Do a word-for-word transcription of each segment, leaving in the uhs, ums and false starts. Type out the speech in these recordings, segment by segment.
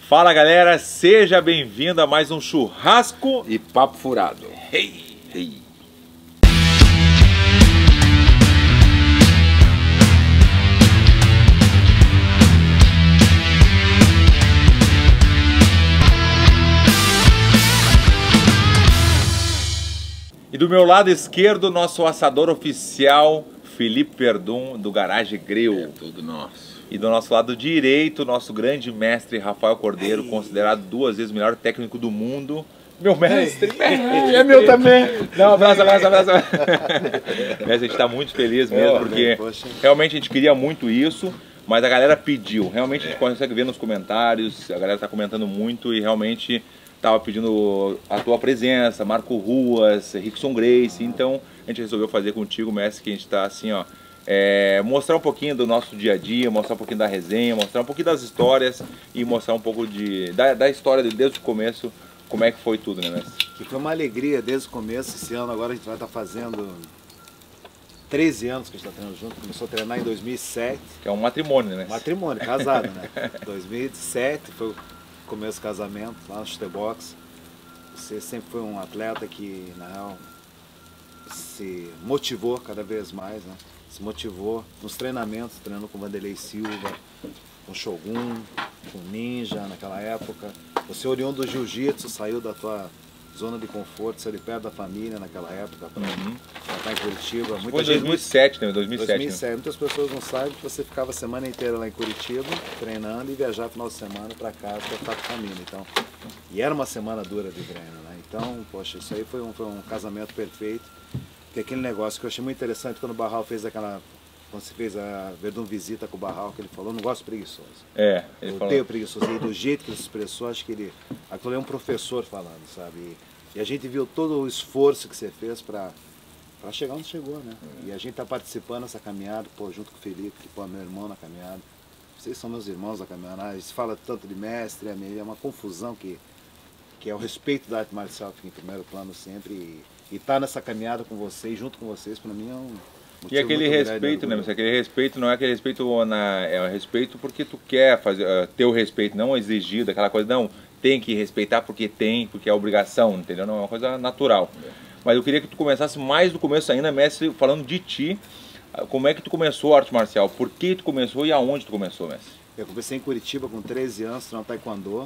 Fala galera, seja bem-vindo a mais um churrasco e papo furado. Hey, hey. E do meu lado esquerdo, nosso assador oficial, Felipe Perdum, do Garage Grill. É tudo nosso. E do nosso lado direito, nosso grande mestre Rafael Cordeiro, Ei. considerado duas vezes o melhor técnico do mundo. Meu mestre! É, é meu também! Não, abraço, abraço, abraço! Mestre, a gente está muito feliz mesmo, oh, porque realmente a gente queria muito isso, mas a galera pediu. Realmente a gente consegue ver nos comentários, a galera está comentando muito e realmente estava pedindo a tua presença, Marco Ruas, Rickson Grace, então a gente resolveu fazer contigo, mestre, que a gente está assim, ó, É, mostrar um pouquinho do nosso dia a dia, mostrar um pouquinho da resenha, mostrar um pouquinho das histórias e mostrar um pouco de, da, da história desde o começo, como é que foi tudo, né, mestre? Que foi uma alegria desde o começo. Esse ano agora a gente vai estar fazendo treze anos que a gente está treinando junto. Começou a treinar em dois mil e sete. Que é um matrimônio, né? Matrimônio, casado, né? dois mil e sete foi o começo do casamento lá no Chutebox. Você sempre foi um atleta que, na real, se motivou cada vez mais, né? Se motivou nos treinamentos, treinando com Vanderlei Silva, com Shogun, com Ninja naquela época. Você oriundo do Jiu-Jitsu, saiu da tua zona de conforto, saiu de perto da família naquela época, para uhum. estar em Curitiba. Muita Foi em dois mil e sete, né? dois mil e sete, dois mil e sete. Né? Muitas pessoas não sabem que você ficava a semana inteira lá em Curitiba, treinando e viajar no final de semana para casa para estar com a família. Então, e era uma semana dura de treino, né? Então, poxa, isso aí foi um, foi um casamento perfeito. Que aquele negócio que eu achei muito interessante quando o Barral fez aquela, quando você fez a Verdun Visita com o Barral, que ele falou, não gosto de preguiçoso. É, ele eu falou. odeio preguiçoso. E do jeito que ele se expressou, acho que ele, aquilo é um professor falando, sabe? E, e a gente viu todo o esforço que você fez para para chegar onde chegou, né? Uhum. E a gente tá participando dessa caminhada, pô, junto com o Felipe, que pô, é meu irmão na caminhada. Vocês são meus irmãos na caminhada. A gente fala tanto de mestre, é uma confusão que, que é o respeito da arte marcial que fica em primeiro plano sempre. E, E estar tá nessa caminhada com vocês, junto com vocês, para mim é um motivo. E aquele respeito, né? Mas aquele respeito não é aquele respeito na, é o respeito porque tu quer fazer, uh, ter o respeito, não exigido, aquela coisa, não, tem que respeitar porque tem, porque é obrigação, entendeu? Não, é uma coisa natural. É. Mas eu queria que tu começasse mais do começo ainda, mestre, falando de ti, uh, como é que tu começou a arte marcial, por que tu começou e aonde tu começou, mestre? Eu comecei em Curitiba com treze anos, treinando taekwondo,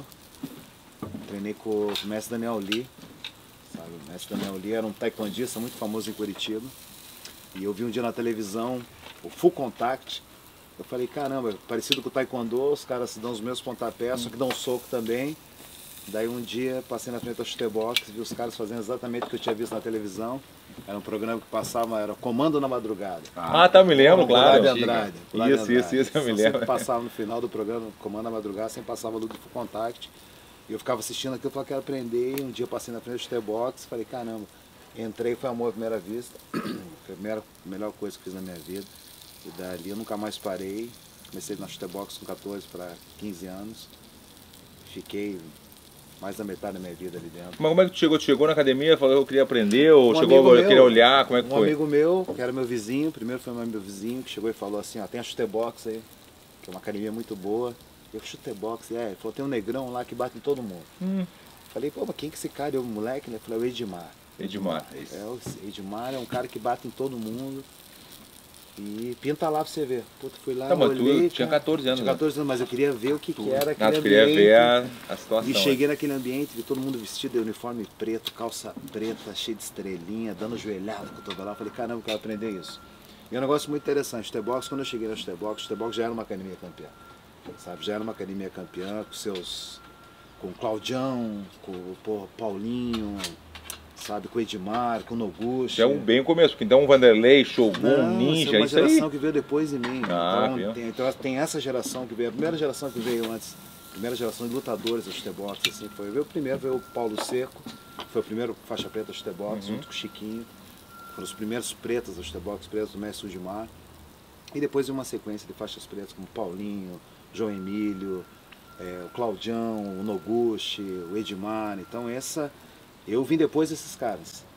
treinei com o mestre Daniel Lee. Sabe? O mestre Daniel Lee era um taekwondista muito famoso em Curitiba. E eu vi um dia na televisão o Full Contact. Eu falei, caramba, parecido com o taekwondo, os caras dão os meus pontapés, só que dão um soco também. Daí um dia passei na frente da Chutebox, vi os caras fazendo exatamente o que eu tinha visto na televisão. Era um programa que passava, era Comando na Madrugada. Ah, tá, me lembro, claro. De Andrade, isso, isso, isso, eu me lembro. Sempre passava no final do programa, Comando na Madrugada, sempre passava a luta do Full Contact. E eu ficava assistindo aquilo, eu falei, quero aprender. E um dia eu passei na frente do Chutebox, falei, caramba, entrei, foi amor à primeira vista. Foi a primeira, a melhor coisa que fiz na minha vida. E dali eu nunca mais parei. Comecei na Chutebox com quatorze para quinze anos. Fiquei mais da metade da minha vida ali dentro. Mas como é que tu chegou? Tu chegou na academia, falou que eu queria aprender, ou um chegou a querer olhar, como é que um foi? Um amigo meu, que era meu vizinho, primeiro foi meu vizinho, que chegou e falou assim, ó, tem a Chutebox aí, que é uma academia muito boa. Eu Chutebox, é, ele falou, tem um negrão lá que bate em todo mundo. Hum. Falei, pô, mas quem que esse cara é o moleque? Ele falou, é o Edmar. Edmar, é isso. É, o Edmar é um cara que bate em todo mundo. E pinta lá pra você ver. Puta, fui lá, tá, mas olhei, tu tinha quatorze anos. Tinha quatorze anos, mas eu queria ver o que, que era aquele ah, tu queria ambiente. ver a, a situação. E cheguei naquele ambiente, vi todo mundo vestido de uniforme preto, calça preta, cheio de estrelinha, dando joelhada, cotovelada. Falei, caramba, eu quero aprender isso. E é um negócio muito interessante. Chutebox, quando eu cheguei na Chutebox, Chutebox já era uma academia campeã. Sabe, já era uma academia campeã, com seus, com o Claudião, com o Paulinho, sabe, com o Edmar, com o Noguchi. É um bem o começo, porque então o Vanderlei, Shogun, Não, Ninja, é uma isso aí. geração que veio depois de mim. Ah, então, tem, então tem essa geração que veio, a primeira geração que veio antes, a primeira geração de lutadores da Chutebox, assim, foi, veio o primeiro, veio o Paulo Seco, foi o primeiro faixa preta da Chutebox, uhum. junto com o Chiquinho. Foram os primeiros pretos da Chutebox, pretos do mestre Sudimar. E depois veio uma sequência de faixas pretas como Paulinho, João Emílio, é, o Claudião, o Noguchi, o Edmar. Então essa, eu vim depois desses caras.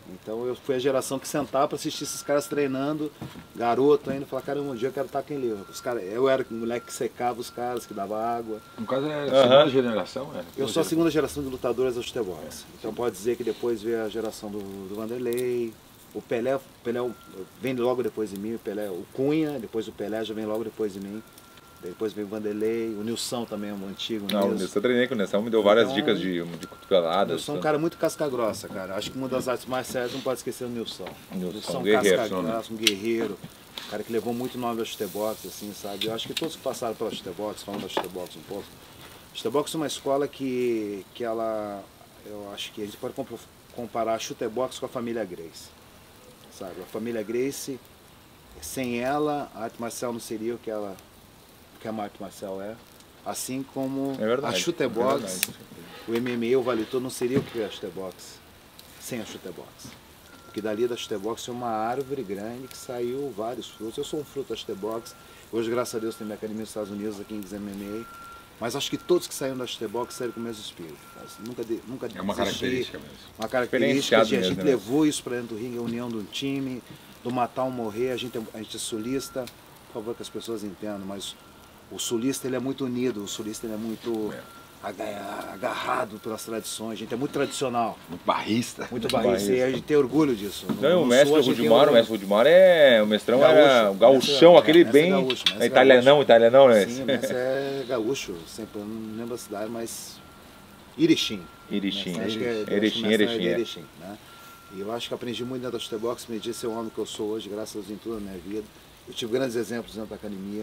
Então eu fui a geração que sentava para assistir esses caras treinando, garoto ainda, falar, caramba, um dia eu quero estar aquele livro. Os cara, eu era o moleque que secava os caras, que dava água. No caso é a segunda uhum. geração? É? Eu sou a segunda geração de lutadores do futebox. Então pode dizer que depois veio a geração do, do Vanderlei, o Pelé, o Pelé vem logo depois de mim, o Pelé, o Cunha, depois o Pelé já vem logo depois de mim. Depois veio o Vanderlei, o Nilson também é um antigo. Não, o Nilson eu treinei com o Nilson, me deu várias então, dicas de, de cotoveladas. O Nilson é um cara muito casca grossa, cara. Acho que uma das artes mais sérias não pode esquecer o Nilson. Nilson, Nilson um guerreiro, casca grossa, um guerreiro. Um cara que levou muito nome ao chutebox, assim, sabe? Eu acho que todos que passaram pela chutebox, falando da chutebox um pouco. Chutebox é uma escola que, que ela, eu acho que a gente pode comparar a chutebox com a família Gracie, sabe? A família Gracie, sem ela, a arte marcial não seria o que ela... que a arte marcial é, assim como é verdade, a chutebox, é o M M A, o Vale Tudo não seria o que é a chutebox sem a chutebox. Porque dali da chutebox é uma árvore grande que saiu vários frutos. Eu sou um fruto da chutebox, hoje graças a Deus tem minha academia nos Estados Unidos, aqui em M M A, mas acho que todos que saíram da chutebox saíram com o mesmo espírito. Nunca, de, nunca é uma desisti, característica mesmo. Uma característica, de, a gente mesmo, levou isso para dentro do ringue, a união do time, do matar ou morrer, a gente, a gente é sulista, por favor que as pessoas entendam, mas o sulista ele é muito unido, o sulista ele é muito é. agarrado pelas tradições, a gente é muito tradicional. Muito barrista. Muito barrista, e a gente tem orgulho disso. Não, no, o mestre Rudimar, o mestre Rudimar é, o mestrão gaúcho, era o gaúchão, é, aquele bem gaúcho, é italianão, italianão, né? Sim, mas é gaúcho, sempre, eu não lembro a cidade, mas Irixim. Irixim, né? Acho que é, Irixim, Irixim, é Irixim, né? E eu acho que aprendi muito dentro da chutebox, me disse ser o homem que eu sou hoje, graças a Deus em toda a minha vida. Eu tive grandes exemplos dentro da academia,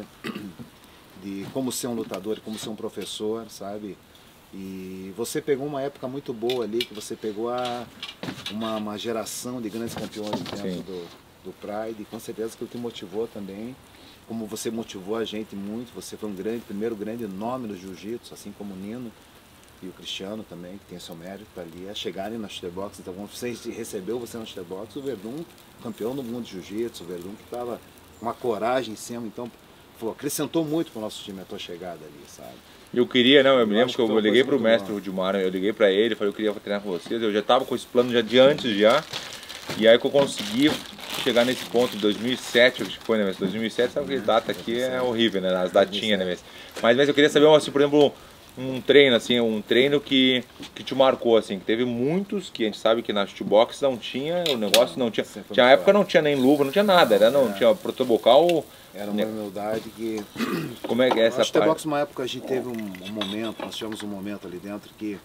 de como ser um lutador, como ser um professor, sabe? E você pegou uma época muito boa ali, que você pegou a, uma, uma geração de grandes campeões dentro do, do Pride, e com certeza que o que motivou também, como você motivou a gente muito, você foi um grande, primeiro grande nome no jiu-jitsu, assim como o Nino e o Cristiano também, que tem seu mérito ali, a chegarem na chutebox. Então, quando você recebeu você na chutebox, o Verdun, campeão do mundo de jiu-jitsu, o Verdun que estava com uma coragem em cima, então Pô, acrescentou muito para o nosso time a tua chegada ali, sabe? Eu queria, não, eu, eu me lembro que eu, eu liguei para o mestre bom. Rudimar, eu liguei para ele, falei, eu queria treinar com vocês, eu já estava com esse plano já de antes já, e aí que eu consegui chegar nesse ponto, em dois mil e sete, acho que foi, né, dois mil e sete, sabe que data aqui é horrível, né, as datinhas, né, mas, mas eu queria saber, assim, por exemplo, um treino, assim, um treino que, que te marcou, assim, que teve muitos, que a gente sabe que na shootbox não tinha, o negócio não tinha, tinha época não tinha nem luva, não tinha nada, era, não, tinha protobocal. Era uma humildade que... Como é que é essa parte? Na chutebox, uma época, a gente teve um, um momento, nós tivemos um momento ali dentro que...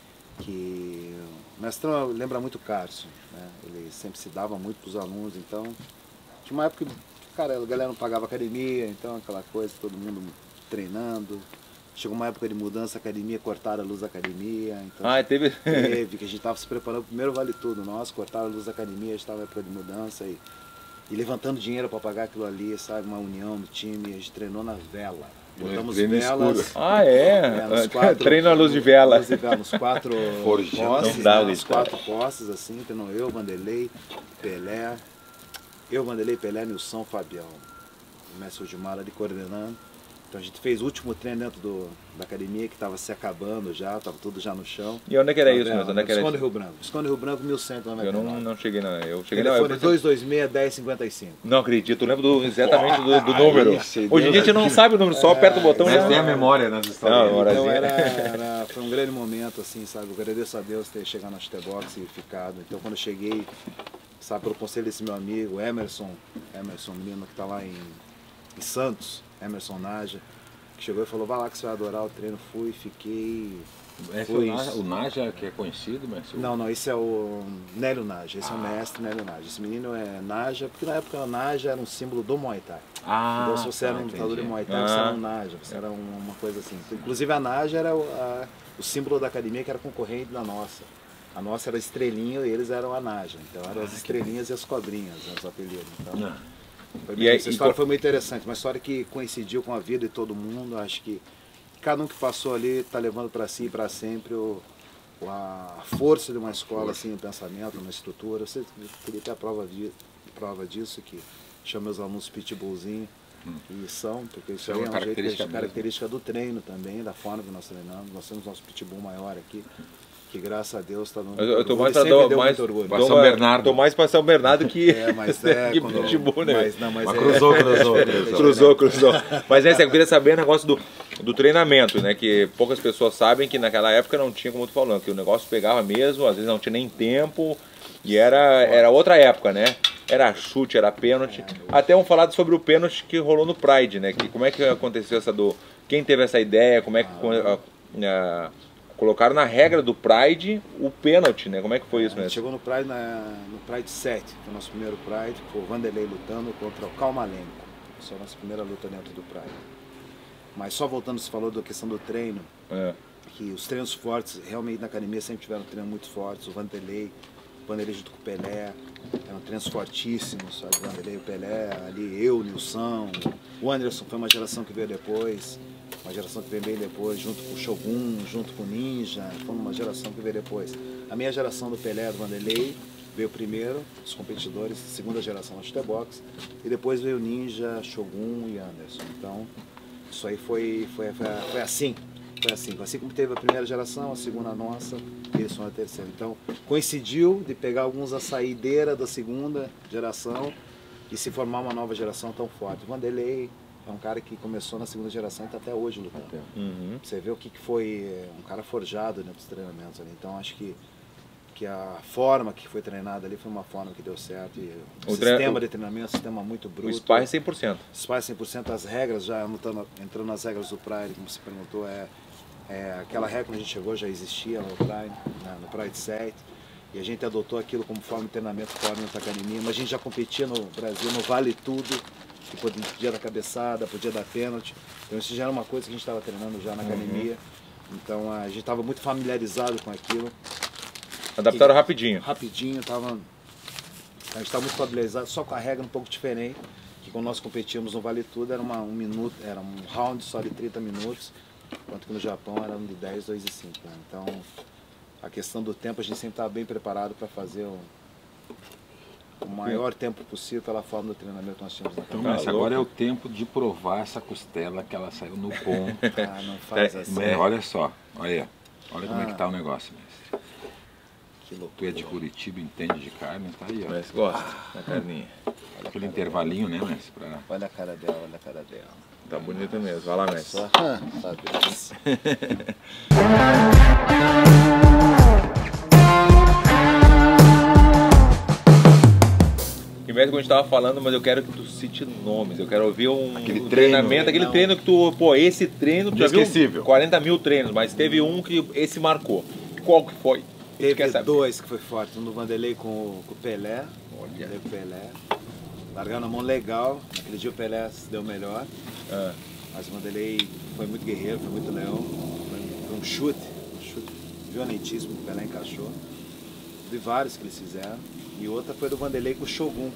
que o mestrão lembra muito o Cárcio, né? Ele sempre se dava muito para os alunos, então... Tinha uma época que, cara, a galera não pagava academia, então aquela coisa, todo mundo treinando. Chegou uma época de mudança, a academia, cortaram a luz da academia. Então, ah, teve... teve, que a gente estava se preparando, primeiro vale tudo nosso, cortaram a luz da academia, a gente estava em época de mudança e... E levantando dinheiro para pagar aquilo ali, sabe? Uma união do time, a gente treinou na vela. Botamos Treino velas. escuro. Ah, é? é quatro, treino à luz de vela. Luz de vela nos quatro postes, não dá, né, nos quatro postes, assim, treinou eu, Vanderlei, Pelé, eu, Vanderlei, Pelé, Nilson, Fabião. O mestre Rudimar ali coordenando. Então a gente fez o último treino dentro do, da academia, que estava se acabando já, estava tudo já no chão. E onde é que era tá isso, meu? Onde é que era Esconde isso? Rio Branco. Esconde Rio Branco, mil cento e noventa e nove. Eu não, não cheguei, não. Eu cheguei, não. Telefone dois dois seis, dez cinquenta e cinco. Não acredito, eu lembro do, exatamente do, do número. Hoje em dia a gente não sabe o número, só aperta o botão e Mas já... tem a memória nas histórias. Não, então era, era, foi um grande momento, assim, sabe? Eu agradeço a Deus ter chegado na chutebox e ficado. Então quando eu cheguei, sabe, pelo conselho desse meu amigo, Emerson, Emerson, menino que está lá em, em Santos, Emerson Naja, que chegou e falou, vai lá que você vai adorar o treino. Fui, fiquei... Esse fui, é o, Naja, o Naja que é conhecido, mas... Não, não, esse é o Nélio Naja, esse ah. é o mestre Nélio Naja. Esse menino é Naja, porque na época o Naja era um símbolo do Muay Thai. Ah, então se você tá, era um lutador de Muay Thai, ah. você era um Naja, você era uma, uma coisa assim. Inclusive a Naja era o, a, o símbolo da academia que era concorrente da nossa. A nossa era a estrelinha e eles eram a Naja. Então eram as estrelinhas e as cobrinhas, né, os apelidos. Então, ah. foi bem, e aí, essa história e... foi muito interessante, uma história que coincidiu com a vida de todo mundo. Acho que cada um que passou ali está levando para si e para sempre o, a força de uma escola, assim, o pensamento, uma estrutura. Você queria ter a prova, de, prova disso, que chama meus alunos pitbullzinho, hum. e são, porque isso, isso aí é uma característica, jeito, característica do treino também, da forma que nós treinamos. Nós temos nosso pitbull maior aqui. que graças a Deus está no Eu, eu tô mais para pra mais, São Bernardo. Tô mais pra São Bernardo que, é, mas é, que quando, Pitbull, né? Mas, não, mas, mas é, cruzou, cruzou, cruzou. Cruzou, cruzou. Mas é, eu queria saber o negócio do, do treinamento, né? Que poucas pessoas sabem que naquela época não tinha, como tu falando, que o negócio pegava mesmo, às vezes não tinha nem tempo, e era, era outra época, né? Era chute, era pênalti. Até vamos falar sobre o pênalti que rolou no Pride, né? Que, como é que aconteceu essa do... Quem teve essa ideia, como é que... Ah. A, a, colocaram na regra do Pride o pênalti, né? Como é que foi isso mesmo? Chegou no Pride, na, no Pride sete, que foi o nosso primeiro Pride, que foi o Vanderlei lutando contra o Calmalenco. Essa é a nossa primeira luta dentro do Pride. Mas só voltando, você falou da questão do treino, é. que os treinos fortes, realmente na academia sempre tiveram treinos muito fortes, o Vanderlei, o Vanderlei junto com o Pelé, eram treinos fortíssimos, sabe? O Vanderlei e o Pelé, ali eu, o Nilson, o Anderson foi uma geração que veio depois, uma geração que veio bem depois, junto com o Shogun, junto com o Ninja, foi uma geração que veio depois. A minha geração do Pelé, do Vanderlei, veio primeiro, os competidores, segunda geração no chutebox, e depois veio o Ninja, Shogun e Anderson. Então, isso aí foi, foi, foi, foi assim, foi assim. Assim como teve a primeira geração, a segunda nossa, e eles foram a terceira. Então, coincidiu de pegar alguns da saideira da segunda geração e se formar uma nova geração tão forte. O Vanderlei é um cara que começou na segunda geração e está até hoje lutando. Uhum. Você vê o que, que foi um cara forjado dentro dos treinamentos ali. Então acho que, que a forma que foi treinada ali foi uma forma que deu certo. E o, o sistema treino, de treinamento, um sistema muito bruto. O Spy cem por cento. O Spy cem por cento, as regras, já entrando, entrando nas regras do Pride, como você perguntou, é, é aquela regra que a gente chegou já existia no Pride, né, no Pride sete. E a gente adotou aquilo como forma de treinamento, forma de academia. Mas a gente já competia no Brasil, no Vale Tudo. Que podia dar cabeçada, podia dar pênalti. Então isso já era uma coisa que a gente estava treinando já na academia. Uhum. Então a gente estava muito familiarizado com aquilo. Adaptaram e, rapidinho. Rapidinho, tava, a gente estava muito familiarizado, só com a regra um pouco diferente. Que quando nós competíamos no Vale Tudo era uma, um minuto, era um round só de trinta minutos, enquanto que no Japão era um de dez, dois e cinco. Né? Então a questão do tempo a gente sempre estava bem preparado para fazer o o maior tempo possível pela forma do treinamento que nós tínhamos na então, mas agora é o tempo de provar essa costela que ela saiu no ponto. Ah, não faz assim. É, olha só, olha, olha ah. como é que tá o negócio, mestre. Que loucura. Tu é de Curitiba, entende de carne, tá aí, ó. Mas gosta da carninha. Olha aquele intervalinho, dela. né, mestre? Pra... Olha a cara dela, olha a cara dela. Tá bonita mesmo, vai lá, mestre. Só, sabe isso. Que mesmo que a gente estava falando, mas eu quero que tu cite nomes, eu quero ouvir um, aquele um treino, treinamento, aquele não. treino que tu, pô, esse treino, tu já viu quarenta mil treinos, mas teve um que esse marcou. Qual que foi? Teve dois que foi forte, um do Vanderlei com, com o Pelé, Olha. com o Pelé, largando na mão legal, naquele dia o Pelé se deu melhor, ah. mas o Vanderlei foi muito guerreiro, foi muito leão, foi, foi um chute, um chute violentíssimo que o Pelé encaixou, vi vários que eles fizeram. E outra foi do Vanderlei com o Shogun,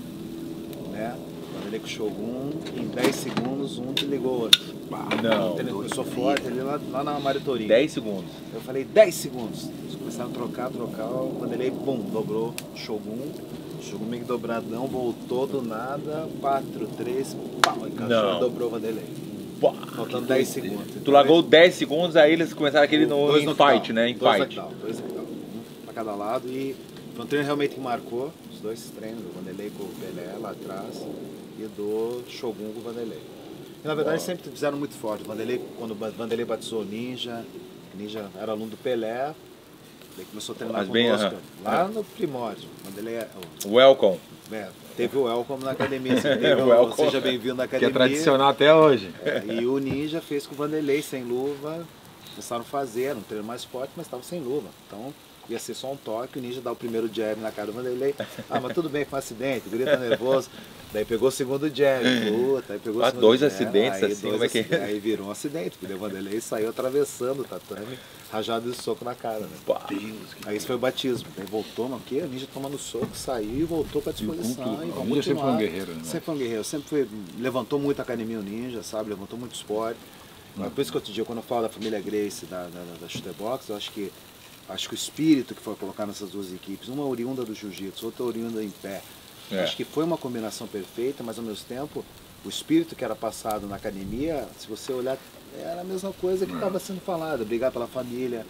né? O Vanderlei com o Shogun, em dez segundos um desligou o outro. Não. Ele começou forte ali lá, lá na Maritorinha. dez segundos. Eu falei dez segundos. Eles começaram a trocar, trocar, o Vanderlei, pum, dobrou o Shogun. O Shogun meio que dobradão, voltou do nada, quatro, três, pau, encaixou e dobrou o Vanderlei. Pá, faltando dez segundos. Tu largou dez segundos, aí eles começaram aquele no, dois em no fight, final. né? Em dois fight. Dois dois um pra cada lado e... Foi um treino realmente que marcou, os dois treinos, o Vanderlei com o Pelé lá atrás e do Shogun com o Vanderlei. E, na verdade, oh. sempre fizeram muito forte. O Vanderlei, quando o Vanderlei batizou o Ninja, o Ninja era aluno do Pelé, ele começou a treinar Mas conosco, bem, uh -huh. lá no primórdio. O Vanderlei, o, Welcome. É, teve o Welcome na academia, assim, teve o Seja Bem-vindo na academia. Que é tradicional até hoje. É, e o Ninja fez com o Vanderlei sem luva, começaram a fazer, era um treino mais forte, mas estava sem luva. Então, ia ser só um toque, o Ninja dá o primeiro jab na cara do Vanderlei. Ah, mas tudo bem, foi um acidente, o Grito tá nervoso. Daí pegou o segundo jab, puta, aí pegou o ah, segundo dois jab, acidentes aí, assim, dois como é que é? Aí virou um acidente, porque o Vanderlei saiu atravessando o tatame, rajado de soco na cara, né? Deus, aí isso foi o batismo. Aí voltou, mas o quê? O Ninja tomando soco, saiu e voltou pra disposição. E, e o Ninja sempre foi um guerreiro, né? Sempre foi um guerreiro, sempre foi, levantou muito a academia o Ninja, sabe? Levantou muito esporte. Hum. Por isso que outro dia, quando eu falo da família Gracie, da, da, da Chutebox, eu acho que Acho que o espírito que foi colocar nessas duas equipes, uma oriunda do jiu-jitsu, outra oriunda em pé, é. acho que foi uma combinação perfeita, mas ao mesmo tempo, o espírito que era passado na academia, se você olhar, era a mesma coisa que estava sendo falado, brigar pela família,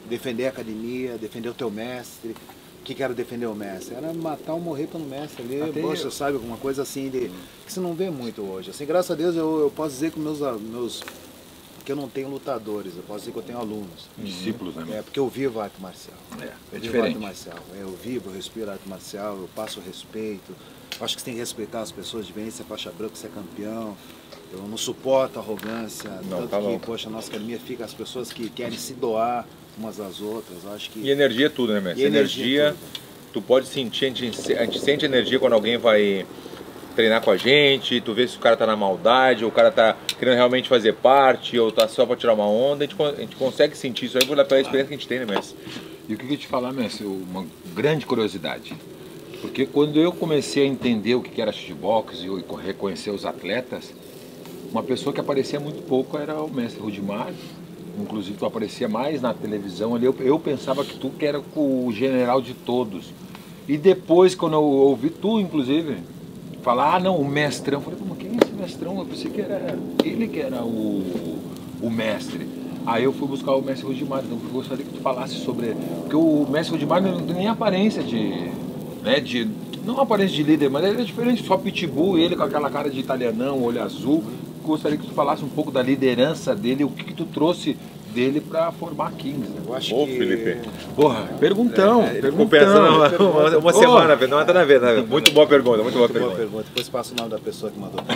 defender a academia, defender o teu mestre. O que que era defender o mestre? Era matar ou morrer pelo mestre ali. Até Poxa, eu. sabe, alguma coisa assim de, que você não vê muito hoje. Assim, graças a Deus eu, eu posso dizer que meus, meus que eu não tenho lutadores, eu posso dizer que eu tenho alunos. Discípulos, né? É, porque eu vivo a arte marcial. É, é eu vivo diferente. a arte marcial. Eu vivo, eu respiro a arte marcial, eu passo respeito. Eu acho que você tem que respeitar as pessoas de bem, ser faixa branca, ser campeão. Eu não suporto arrogância, Não, tanto tá que, louco. poxa, a nossa academia fica as pessoas que querem se doar umas às outras. Eu acho que E energia é tudo, né, mestre? E energia Energia, é tudo. tu pode sentir, a gente, a gente sente energia quando alguém vai treinar com a gente, tu vê se o cara tá na maldade, ou o cara tá querendo realmente fazer parte, ou tá só pra tirar uma onda, a gente, a gente consegue sentir isso aí pela experiência que a gente tem, né, mestre? E o que eu ia te falar, mestre, uma grande curiosidade. Porque quando eu comecei a entender o que era shootbox e eu reconhecer os atletas, uma pessoa que aparecia muito pouco era o mestre Rudimar. Inclusive tu aparecia mais na televisão ali. Eu, eu pensava que tu que era o general de todos. E depois, quando eu ouvi tu, inclusive, falar, ah não, o mestrão. Eu falei, mas quem é esse mestrão? Eu pensei que era ele que era o, o mestre. Aí eu fui buscar o mestre Rudimar, então eu gostaria que tu falasse sobre... Porque o mestre Rudimar não tem nem aparência de... Né, de não aparência de líder, mas ele é diferente, só pitbull, ele com aquela cara de italianão, olho azul. Gostaria que tu falasse um pouco da liderança dele, o que, que tu trouxe dele para formar Kings. Né? eu acho Ô, que... Felipe. Porra, perguntão, É, ele perguntão. ficou pensando uma, uma, uma Ô. semana, não nada a ver, nada a ver. Muito boa pergunta, muito boa Muito boa pergunta. pergunta. Depois passa o nome da pessoa que mandou.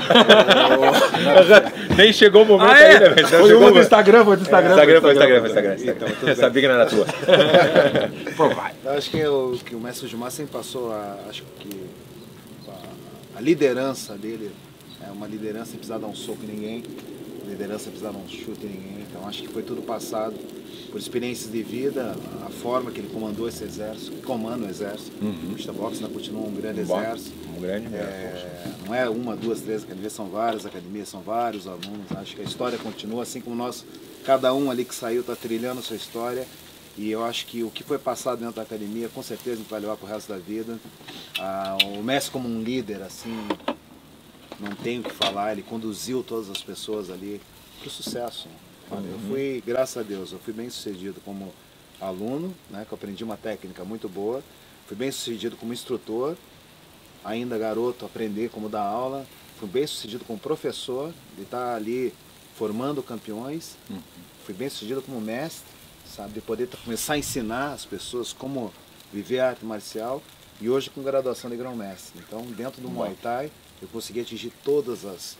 Nem chegou o momento Ah, é? ainda, velho. Foi uma do Instagram, foi do Instagram. Instagram, foi Instagram, foi Instagram. Então, Instagram. tudo bem. Sabia que não era tua. Pô, vai. Eu acho que, eu, que o mestre Gilmar sempre passou a, acho que a, a liderança dele é uma liderança sem precisar dar um soco em ninguém, liderança sem precisar dar um chute em ninguém. Então acho que foi tudo passado por experiências de vida, a forma que ele comandou esse exército, que comanda o exército. Uhum. O Chutabox ainda continua um grande Bom, exército. Um grande mesmo. É, não é uma, duas, três academias, são várias academias, são vários alunos. Acho que a história continua, assim como nós, cada um ali que saiu está trilhando a sua história. E eu acho que o que foi passado dentro da academia, com certeza a gente vai levar para o resto da vida. Ah, o mestre como um líder, assim, não tenho o que falar, ele conduziu todas as pessoas ali para o sucesso. Sabe? Eu fui, graças a Deus, eu fui bem sucedido como aluno, né, que eu aprendi uma técnica muito boa. Fui bem sucedido como instrutor, ainda garoto, aprender como dar aula. Fui bem sucedido como professor, de estar ali formando campeões. Uhum. Fui bem sucedido como mestre, sabe, de poder começar a ensinar as pessoas como viver a arte marcial. E hoje com graduação de grão-mestre. Então, dentro do Muay Thai, eu consegui atingir todas as,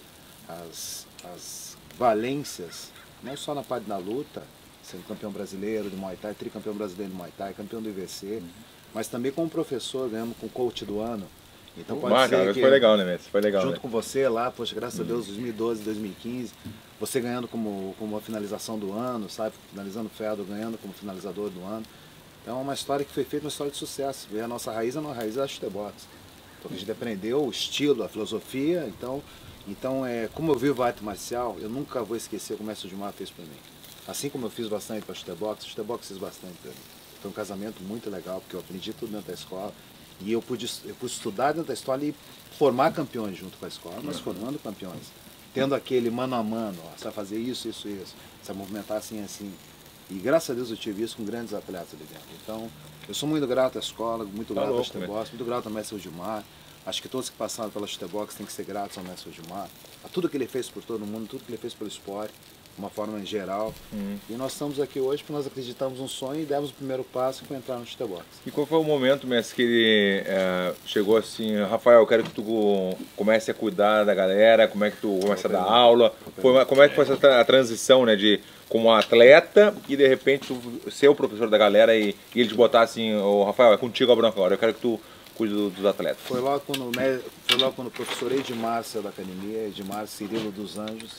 as, as valências, não só na parte da luta, sendo campeão brasileiro de Muay Thai, tricampeão brasileiro de Muay Thai, campeão do I V C, uhum. mas também como professor, ganhando com o coach do ano. Então pode Ah, ser cara, que, foi legal, né, mestre? Foi legal, junto né? com você lá, poxa, graças a Deus, dois mil e doze, dois mil e quinze, você ganhando como, como a finalização do ano, sabe? Finalizando o Fedor, ganhando como finalizador do ano. Então é uma história que foi feita, uma história de sucesso. E a nossa raiz, a nossa raiz é a chutebox. Então a gente aprendeu o estilo, a filosofia. Então, então é, como eu vivo a arte marcial, eu nunca vou esquecer o que o mestre Gilmar fez para mim. Assim como eu fiz bastante para a chutebox, o chutebox fez bastante para mim. Foi um casamento muito legal, porque eu aprendi tudo dentro da escola. E eu pude, eu pude estudar dentro da escola e formar campeões junto com a escola, mas formando campeões. Tendo aquele mano a mano, ó, você vai fazer isso, isso, isso, você vai movimentar assim, assim. E graças a Deus eu tive isso com grandes atletas ali dentro. Então, eu sou muito grato à escola, muito Tá grato ao louco, chutebox, muito grato ao mestre Gilmar. Acho que todos que passaram pela chutebox têm que ser gratos ao mestre Gilmar. A tudo que ele fez por todo mundo, tudo que ele fez pelo esporte, de uma forma em geral. Hum. E nós estamos aqui hoje porque nós acreditamos num sonho e demos o primeiro passo que foi entrar no chutebox. E qual foi o momento, mestre, que ele é, chegou assim, Rafael, eu quero que tu comece a cuidar da galera, como é que tu começa a dar aula, foi, como é que foi essa a transição, né, de como atleta e de repente tu ser o professor da galera e, e ele te botar assim, ô Rafael, é contigo a bronca agora, eu quero que tu cuide do, dos atletas. Foi logo quando, foi logo quando o professor Edmar saiu da academia, Edmar Cirilo dos Anjos,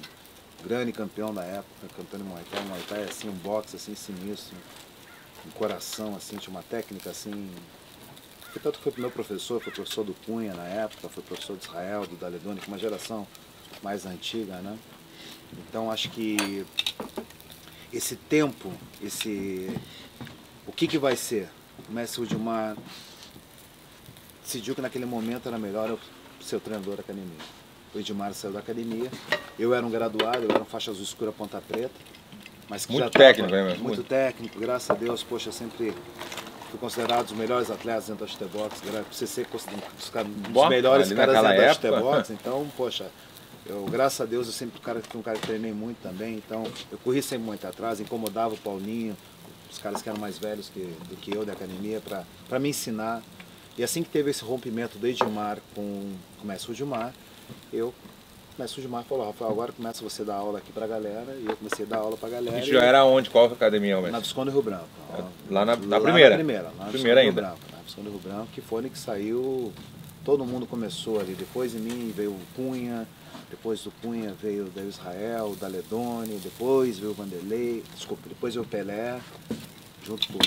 um grande campeão da época, campeão de Muay Thai, Muay Thai assim, um boxe assim sinistro, um coração assim, tinha uma técnica assim. Tanto que foi o meu professor, foi professor do Cunha na época, foi professor de Israel, do Daledoni, uma geração mais antiga, né? Então acho que esse tempo, esse o que que vai ser? O mestre Rudimar decidiu que naquele momento era melhor eu ser o treinador da academia. O Edmar saiu da academia, eu era um graduado, eu era um faixa azul escura ponta preta, Mas que muito já técnico, tava, né? Muito, muito técnico, graças a Deus, poxa, sempre fui considerado os melhores atletas dentro da chutebox, por você ser considerado um dos Boa, melhores caras dentro da época. chutebox, então, poxa, eu, graças a Deus, eu sempre fui um cara, fui um cara que treinei muito também, então eu corri sempre muito atrás, incomodava o Paulinho, os caras que eram mais velhos que, do que eu da academia, para me ensinar. E assim que teve esse rompimento do Edmar com o mestre Edmar, eu o mestre Edmar falou, Rafael, agora começa você a dar aula aqui pra galera, e eu comecei a dar aula pra galera. Isso já era onde? Qual academia, mestre? Na Visconde Rio Branco. Ó, lá na, na lá primeira? Na primeira, lá na primeira ainda. Rio Branco, na Visconde Rio Branco, que foi onde que saiu, todo mundo começou ali. Depois de mim veio o Cunha, depois do Cunha veio o Israel, o Daledoni, depois veio o Vanderlei, desculpa, depois veio o Pelé, junto com,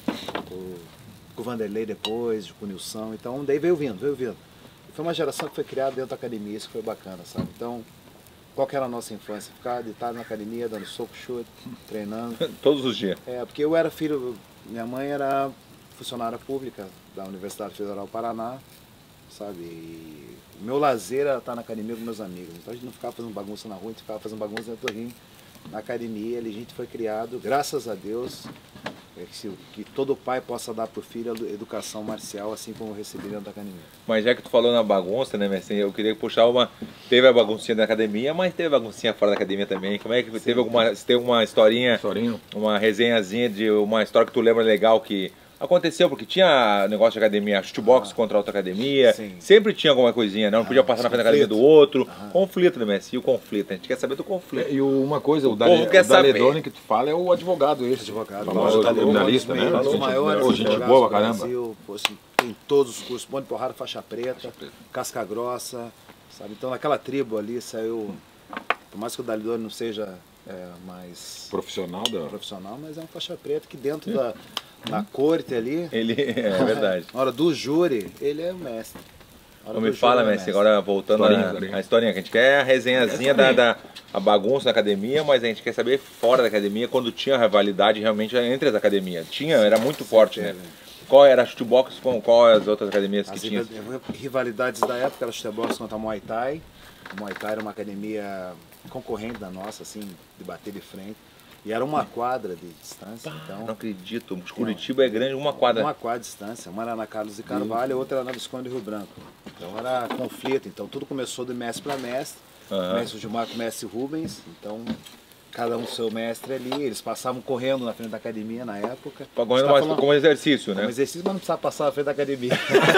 com, com o Vanderlei depois, com o Nilson, então daí veio vindo, veio vindo. Foi uma geração que foi criada dentro da academia, isso foi bacana, sabe? Então, qual que era a nossa infância? Ficar de tarde na academia, dando soco, chute, treinando. Todos os dias. É, porque eu era filho, minha mãe era funcionária pública da Universidade Federal do Paraná, sabe? E o meu lazer era estar na academia com meus amigos. Então a gente não ficava fazendo bagunça na rua, a gente ficava fazendo bagunça dentro do ringue. Na academia, ali a gente foi criado, graças a Deus, é que, que todo pai possa dar para o filho a educação marcial, assim como eu recebi dentro da academia. Mas já que tu falou na bagunça, né, mestre, eu queria puxar uma... Teve a baguncinha da academia, mas teve a baguncinha fora da academia também. Como é que Sim, teve alguma... Se teve uma historinha, Historinho. uma resenhazinha de uma história que tu lembra legal que aconteceu, porque tinha negócio de academia, chutebox ah, contra outra academia, sim. Sempre tinha alguma coisinha, não, não podia passar ah, na frente da academia do outro. Ah. Conflito, né, mestre? E o conflito? A gente quer saber do conflito. É, e uma coisa, o, o Dale, Daledoni que tu fala é o advogado esse. Advogado. O criminalista, né? O maior Hoje gente boa, caramba. Brasil, assim, tem todos os cursos, monte de porrada, faixa preta, faixa preta, casca grossa, sabe? Então naquela tribo ali saiu, por mais que o Daledoni não seja é, mais profissional, da... profissional, mas é um faixa preta que dentro é. da na corte ali, ele é verdade. Na hora do júri, ele é o mestre. Não me fala, mestre, agora voltando à historinha, que a gente quer a resenhazinha da, da a bagunça na academia, mas a gente quer saber fora da academia, quando tinha rivalidade realmente entre as academias. Tinha, era muito forte, né? Qual era a chutebox com qual as outras academias que tinha? As rivalidades da época era chutebox contra a Muay Thai. A Muay Thai era uma academia concorrente da nossa, assim, de bater de frente. E era uma quadra de distância. Pá, então, não acredito, Curitiba é grande, uma quadra. Uma quadra de distância. Uma era na Carlos de Carvalho, a outra era na Visconde Rio Branco. Então era conflito. Então tudo começou de mestre para mestre. Uhum. Mestre Gilmar com mestre Rubens. Então cada um seu mestre ali. Eles passavam correndo na frente da academia na época. Correndo mais falando, como exercício, né? Como exercício, mas não precisava passar na frente da academia.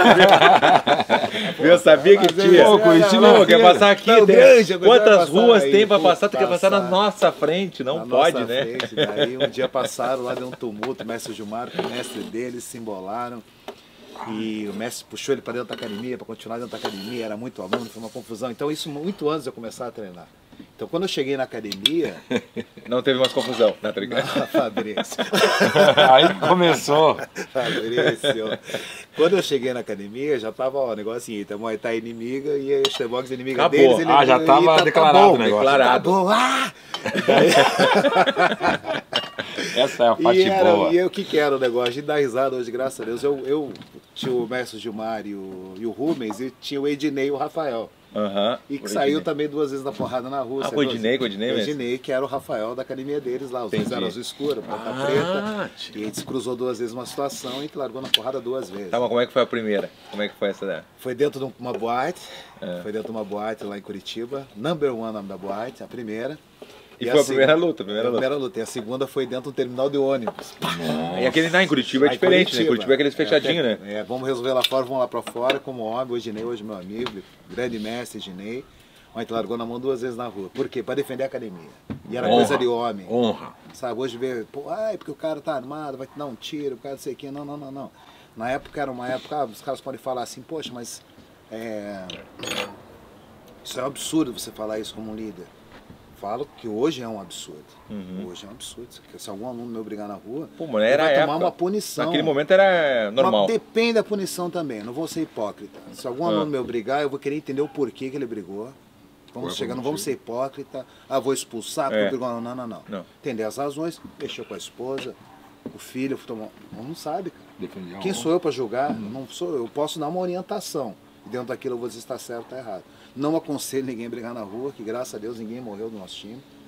Eu sabia que tinha. Pô, Curitiba quer passar aqui. Não, tem... grande, quantas ruas aí, tem para passar? Tu quer passar na nossa frente, não na pode, né? Frente. Daí um dia passaram lá, deu um tumulto, o mestre Gilmar, o mestre deles se embolaram. E o mestre puxou ele para dentro da academia, para continuar dentro da academia, era muito aluno, foi uma confusão. Então isso muito antes de eu começar a treinar. Então quando eu cheguei na academia... Não teve mais confusão, né, Tricão? Fabrício. Aí começou. Fabrício. Quando eu cheguei na academia, já tava ó, o negócio assim, então a Muay Thai inimiga e a Chutebox inimiga acabou. deles. Ele, ah, já tava tá, declarado tá bom, o negócio. Declarado. Acabou. Ah! Essa é a parte e era, boa. E o que que era o negócio? De dar risada hoje, graças a Deus. Eu, eu tinha o mestre Gilmar e o, e o Rubens e tinha o Ednei e o Rafael. Uhum. E que saiu também duas vezes na porrada na rua. Ah, com o Ednei, com o Ednei mesmo? O Ednei, que era o Rafael da academia deles lá. Os dois eram azul escuro, ponta ah, preta. Tia. E a gente se cruzou duas vezes uma situação e que largou na porrada duas vezes. Tá, mas como é que foi a primeira? Como é que foi essa daí? Foi dentro de uma boate. É. Foi dentro de uma boate lá em Curitiba. Number One, nome da boate, a primeira. E, e foi a, a primeira luta, a primeira, a primeira luta. luta. E a segunda foi dentro do terminal de ônibus. Nossa. E aquele lá em Curitiba é lá diferente, Curitiba, né? Curitiba é aqueles fechadinhos, é, né? É, vamos resolver lá fora, vamos lá pra fora, como homem. O Ednei, hoje meu amigo, grande mestre Ednei. A gente largou na mão duas vezes na rua. Por quê? Para defender a academia. E era honra, coisa de homem. Honra. Sabe, hoje vê, pô, ai, porque o cara tá armado, vai te dar um tiro, o cara não sei o quê. Não, não, não, não. Na época era uma época, ah, os caras podem falar assim, poxa, mas é... isso é um absurdo você falar isso como um líder. Falo que hoje é um absurdo. Uhum. Hoje é um absurdo. Se algum aluno me obrigar na rua, pô, mano, era vai tomar época. uma punição. Naquele momento era normal. Mas depende da punição também, não vou ser hipócrita. Se algum ah. aluno me obrigar, eu vou querer entender o porquê que ele brigou. Vamos chegar, não vamos ser hipócrita, ah, vou expulsar, porque é. brigou. Não, não, não, não. Entender as razões, mexeu com a esposa, o filho, tomou... não sabe, cara. Defender Quem sou eu para julgar? Uhum. Não sou eu. Eu posso dar uma orientação. Dentro daquilo eu vou dizer se está certo ou está errado. Não aconselho ninguém a brigar na rua, que graças a Deus ninguém morreu do nosso time.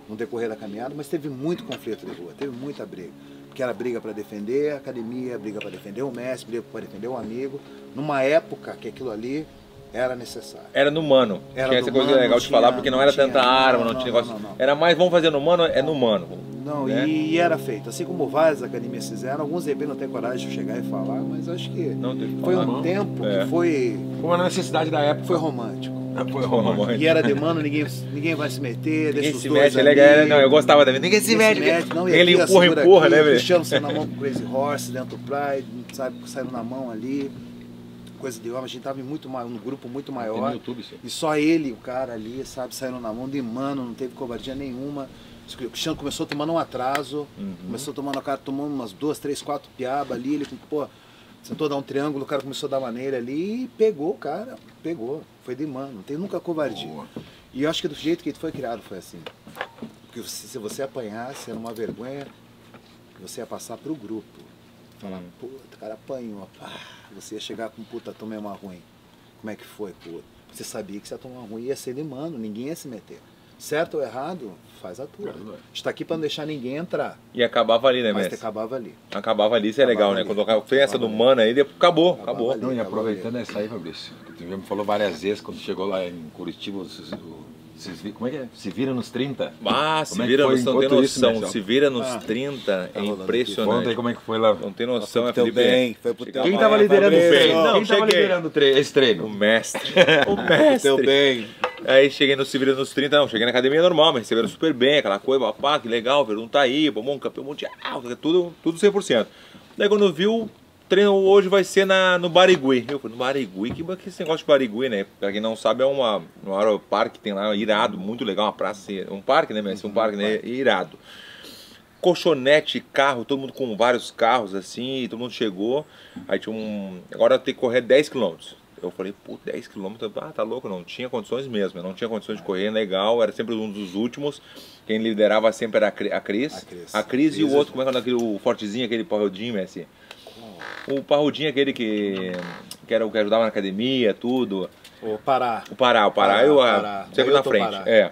no decorrer da caminhada, mas teve muito conflito de rua, teve muita briga. Porque era briga para defender a academia, briga para defender o mestre, briga para defender o amigo, numa época que aquilo ali era necessário. Era no mano. Era tinha no essa coisa mano, legal de tinha, falar, porque não, não era tinha, tanta arma, não, não, não, tinha não, negócio. não, não. Era mais, vamos fazer no mano, é no mano. Não, né? e, e era feito. Assim como várias academias fizeram, alguns de repente não têm coragem de chegar e falar, mas acho que Não teve que foi falar, um não. tempo É. que foi, Foi uma necessidade da época. foi romântico. Foi romântico. E era de mano, ninguém, ninguém vai se meter, Ninguém deixa os se dois mete, é ali. legal. Não, eu gostava também. Ninguém se Ninguém mete. não, e Ele aqui, empurra, segura empurra, aqui, né, velho? Cristiano na mão com o Crazy Horse dentro do Pride, sabe, saindo na mão ali. Coisa de homem, a gente tava em muito maior, um grupo muito Tem maior. no YouTube, senhor. E só ele, o cara ali, sabe, saindo na mão de mano, não teve covardia nenhuma. O Cristiano começou tomando um atraso, Uhum. começou tomando, o cara tomou umas duas, três, quatro piabas ali, ele, pô, sentou a dar um triângulo, o cara começou a dar maneira ali e pegou o cara, pegou. Foi de mano, não tem nunca covardia. Boa. E eu acho que do jeito que ele foi criado foi assim. Porque se, se você apanhasse, era uma vergonha que você ia passar pro grupo. Falar, puta, o cara apanhou, pá. Você ia chegar com, puta, tomei uma ruim. Como é que foi, puta? Você sabia que você ia tomar uma ruim, ia ser de mano, ninguém ia se meter. Certo ou errado, faz a tua. A gente tá aqui pra não deixar ninguém entrar. E acabava ali, né, Mas mestre? acabava ali. Acabava ali, isso é legal, né? ali. Quando fez essa do Acabava mano aí, depois acabou, Acabava acabou. ali. Não, e aproveitando essa aí, Fabrício, que tu já me falou várias vezes quando chegou lá em Curitiba, vocês, vocês, vi- como é que é? Se vira nos trinta? Ah, se Como é que vira, foi nos não tem enquanto isso, noção. Marcelo? Se vira nos Ah, trinta, tá é rolando aqui. impressionante. Conta aí como é que foi lá. Não tem noção, é Foi pro teu Felipe. bem, foi pro teu Quem bem. tava liderando o Fabrício. treino? Não, Quem tava cheguei. liderando o tre- esse O treino? mestre. O Pro mestre. teu bem. Aí cheguei no Se Vira nos trinta, não, cheguei na academia normal, me receberam super bem, aquela coisa, papá, que legal, o Verdun tá aí, bom, um campeão mundial, tudo, tudo cem por cento. Daí quando eu vi, o treino hoje vai ser na, no Barigui. Eu falei, no Barigui? Que, que esse negócio de Barigui, né? Pra quem não sabe, é uma, um aeroparque que tem lá, irado, muito legal, uma praça, um parque, né, mas um parque, né, irado. Colchonete, carro, todo mundo com vários carros assim, todo mundo chegou. Aí tinha um. Agora tem que correr dez quilômetros. Eu falei, pô, dez quilômetros, ah, tá louco, não tinha condições mesmo, eu não tinha condições de correr, legal, era sempre um dos últimos. Quem liderava sempre era a Cris. A Cris, A Cris. a Cris e o Cris, outro, como é que é aquele, o fortezinho, aquele parrudinho, Messi? O parrudinho, aquele que, que era o que ajudava na academia, tudo. O Pará. O Pará, o Pará, Pará, eu Pará. sempre Eu na tô frente. Pará. É.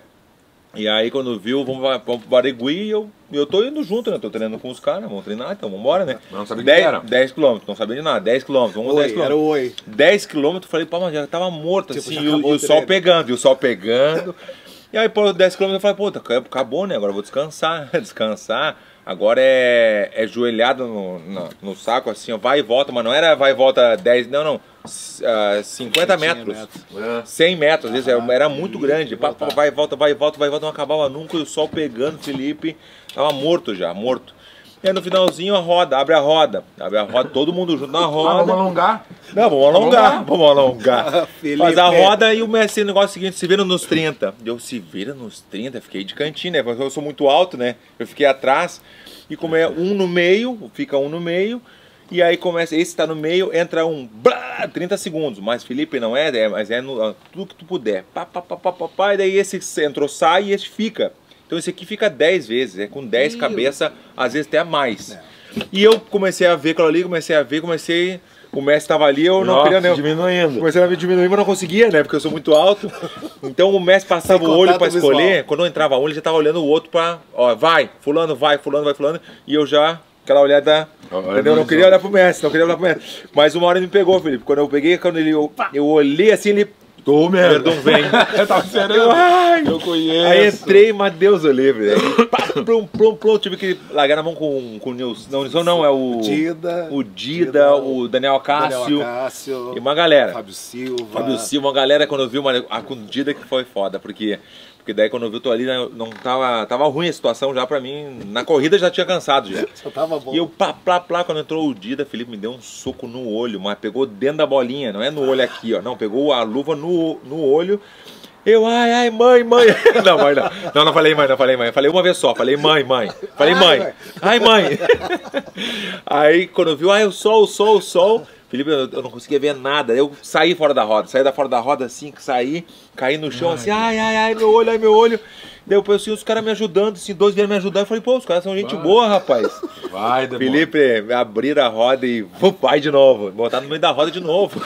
E aí quando viu, vamos, pra- vamos pro Barigui e eu, eu tô indo junto, né? Tô treinando com os caras, vamos treinar, então vamos embora, né? Não sabia de que era. dez quilômetros, não sabia de nada, dez quilômetros, vamos dez Oi, era quilômetros. o oi. dez quilômetros, falei, pá, mas já tava morto, Tipo, assim, já e o, acabou e o o sol treino. pegando, e o sol pegando. E aí, pô, dez quilômetros, eu falei, pô, acabou, né? Agora eu vou descansar, descansar. Agora é, é joelhado no, no, no saco, assim, ó, vai e volta, mas não era vai e volta dez, não, não, uh, cinquenta metros. cem metros, às vezes era- era muito grande. Pá, pá, vai e volta, vai e volta, vai e volta, não acabava nunca. E o sol pegando, Felipe, tava morto já, morto. E aí no finalzinho a roda, abre a roda, abre a roda, todo mundo junto na Ah, roda. vamos alongar? Não, vamos alongar, vamos alongar. Felipe. Faz a roda e o mestre, o negócio seguinte, se vira nos trinta. Eu, se vira nos trinta, fiquei de cantinho, né? Porque eu sou muito alto, né? Eu fiquei atrás. E como é um no meio, fica um no meio. E aí começa, esse tá no meio, entra um, blá, trinta segundos. Mas Felipe não é, é mas é no, tudo que tu puder. Pá, pá, pá, pá, pá, pá, e daí esse entrou, sai e esse fica. Então esse aqui fica dez vezes, é com dez cabeças, às vezes até mais. E eu comecei a ver aquilo ali, comecei a ver, comecei... O mestre estava ali, eu não Nossa, queria nem... diminuindo. Comecei a me diminuir, mas não conseguia, né? Porque eu sou muito alto. Então o mestre passava Sem o olho para contato escolher. visual. Quando eu entrava um, ele já tava olhando o outro para... Ó, vai, fulano, vai, fulano, vai, fulano. E eu já... Aquela olhada... Olha Entendeu? Eu não no queria visual. olhar pro mestre, não queria olhar pro mestre. Mas uma hora ele me pegou, Felipe. Quando eu peguei, quando ele... Eu, eu olhei assim, ele... Tô mesmo. Perdão, vem. Eu tava esperando. Eu, ai, Eu conheço. Aí entrei, mas Deus o livre. Aí, pá, plum, plum, plum, tive que largar na mão com, com o Nilson. Não, o Nilson não, é o... Dida. O Dida, o Daniel Cássio. Daniel Cássio. E uma galera. Fábio Silva. Fábio Silva, uma galera, quando eu vi uma, a condida que foi foda, porque, porque daí quando eu vi, eu tô ali, né, não tava, tava ruim a situação já pra mim, na corrida já tinha cansado já. Só tava bom. E eu, plá, plá, plá, quando entrou o Dida, Felipe me deu um soco no olho, mas pegou dentro da bolinha, não é no olho aqui, ó, não, pegou a luva no, no olho. Eu, ai, ai, mãe, mãe. Não, mãe, não. Não, não falei mãe, não falei mãe. Falei uma vez só, falei mãe, mãe. Falei mãe. Ai, mãe. Aí, quando eu vi, ai, o sol, o sol, o sol. Felipe, eu, eu não conseguia ver nada. Eu saí fora da roda, saí da fora da roda assim, que saí, caí no chão assim, ai, ai, ai, meu olho, ai, meu olho. Daí eu pensei, os caras me ajudando, assim, dois vieram me ajudar. Eu falei, pô, os caras são gente vai. boa, rapaz. Vai, demora. Felipe, abriram a roda e vai de novo. Botaram no meio da roda de novo.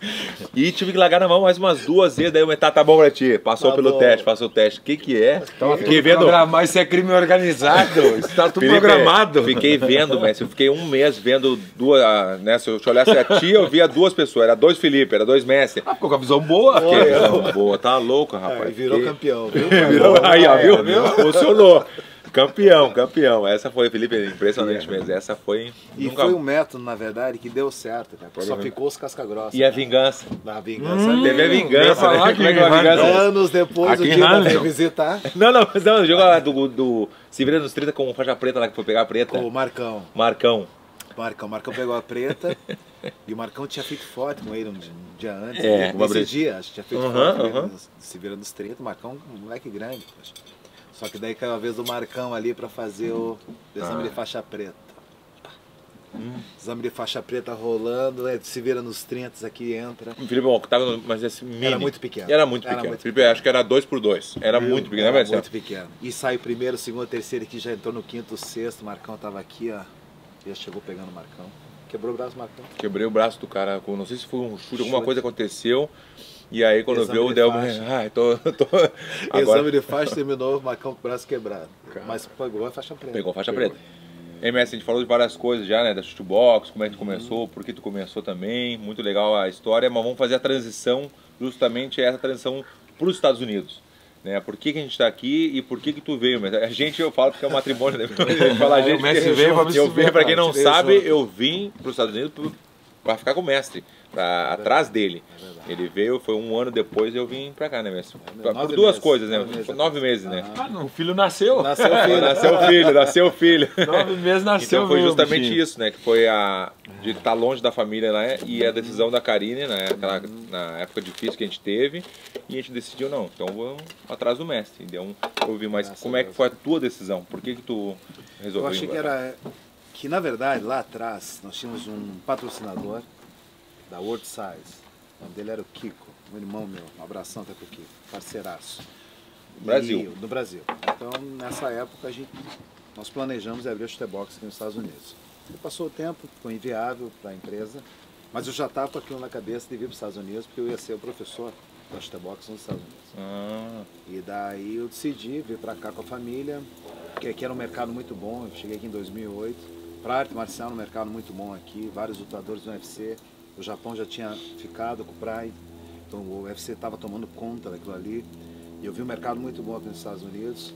E tive que largar na mão mais umas duas vezes. Daí eu falei, tá, tá bom pra ti. Passou tá pelo bom. teste, passou o teste. O que que é? Tava Fiquei tudo vendo. programado, isso é crime organizado. Isso tá tudo Felipe, programado. Fiquei vendo, mestre. Eu fiquei um mês vendo duas. ah, Né, se eu te olhasse a ti, eu via duas pessoas. Era dois Felipe, era dois mestres. Ah, ficou com a visão boa. Que visão boa, tá louco, rapaz. Aí virou Fiquei- campeão, viu? Virou, aí, ó, É, viu? Funcionou. Campeão, campeão. Essa foi, Felipe, impressionante mesmo. Essa foi. E nunca... foi um método, na verdade, que deu certo, cara. Só ficou os casca-grossa. E a vingança. Na vingança. Hum, Teve a eu ia vingança, falar né? que Como é que é a vingança? Anos depois, Aqui o em dia da Hamilton. visitar Não, não, mas não, o jogo lá do, do Se Vira nos trinta com faixa preta lá que foi pegar a preta. com o Marcão. Marcão. Marcão, Marcão pegou a preta e o Marcão tinha feito forte com ele um dia, um dia antes. É, né? uma Nesse vez. dia, acho que tinha feito Uhum, forte com ele, uhum. no- se vira nos trinta. O Marcão, um moleque grande, poxa. Só que daí caiu a vez do Marcão ali pra fazer o exame Ah. de faixa preta. Hum. Exame de faixa preta rolando, é, se vira nos trinta, aqui entra. Felipe, bom, tava no, mas esse mini. Era muito pequeno. Era muito Era pequeno. muito Felipe, acho que era dois por dois. Era muito pequeno, né, Era Marcelo? muito pequeno. E saiu primeiro, segundo, terceiro aqui, já entrou no quinto, sexto. O Marcão tava aqui, ó. Já chegou pegando o Marcão. Quebrou o braço do Marcão. Quebrei o braço do cara, com- não sei se foi um chute, alguma Chute. coisa aconteceu. E aí quando Exame viu, de deu. faixa. Ai, tô. tô... Agora Exame de faixa, terminou o Marcão com o braço quebrado. Mas pegou a faixa preta. pegou faixa preta. M S, a gente falou de várias coisas já, né? Da shootbox, como é que tu começou, por que tu começou também. Muito legal a história, mas vamos fazer a transição, justamente essa transição para os Estados Unidos. Né? Por que, que a gente está aqui e por que, que tu veio? Mas a gente, eu falo porque é um matrimônio, né? A gente fala a Aí o gente. mestre porque veio, vamos eu se vim, ver, para quem não veio sabe, junto. eu vim para os Estados Unidos para ficar com o mestre, pra, atrás dele. Ele veio, foi um ano depois eu vim pra cá, né, mestre? Por Nove duas meses, coisas, né? nove meses Foi Nove meses, né? Ah, não, o filho nasceu. Nasceu o filho. Nasceu o filho, nasceu o filho. Nove meses nasceu. Então foi meu justamente bichinho. isso, né? Que foi a de estar longe da família, né? E a decisão da Karine, né? Aquela, na época difícil que a gente teve. E a gente decidiu, não, então vamos atrás do mestre. Deu um, eu vi, mas Graças como a é que Deus. foi a tua decisão? Por que que tu resolveu? Eu achei ir que embora? era. Que na verdade, lá atrás, nós tínhamos um patrocinador da World Size. O nome dele era o Kiko, um irmão meu. Um abração até pro Kiko, parceiraço. Brasil. E, no Brasil. Então, nessa época, a gente, nós planejamos abrir o chutebox aqui nos Estados Unidos. E passou o tempo, foi inviável para a empresa, mas eu já estava com aquilo na cabeça de vir para os Estados Unidos, porque eu ia ser o professor da chutebox nos Estados Unidos. Ah, E daí eu decidi vir para cá com a família, porque aqui era um mercado muito bom. Eu cheguei aqui em dois mil e oito. Para arte marcial, um mercado muito bom aqui, vários lutadores do U F C. O Japão já tinha ficado com o Pride, então o U F C estava tomando conta daquilo ali. E eu vi um mercado muito bom aqui nos Estados Unidos.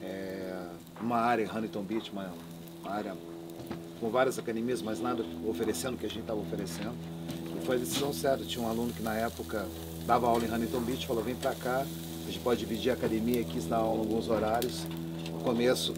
É, uma área, Huntington Beach, uma, uma área com várias academias, mas nada oferecendo o que a gente estava oferecendo. E foi a decisão certa. Tinha um aluno que na época dava aula em Huntington Beach, falou, vem para cá, a gente pode dividir a academia aqui, dar aula em alguns horários. No começo,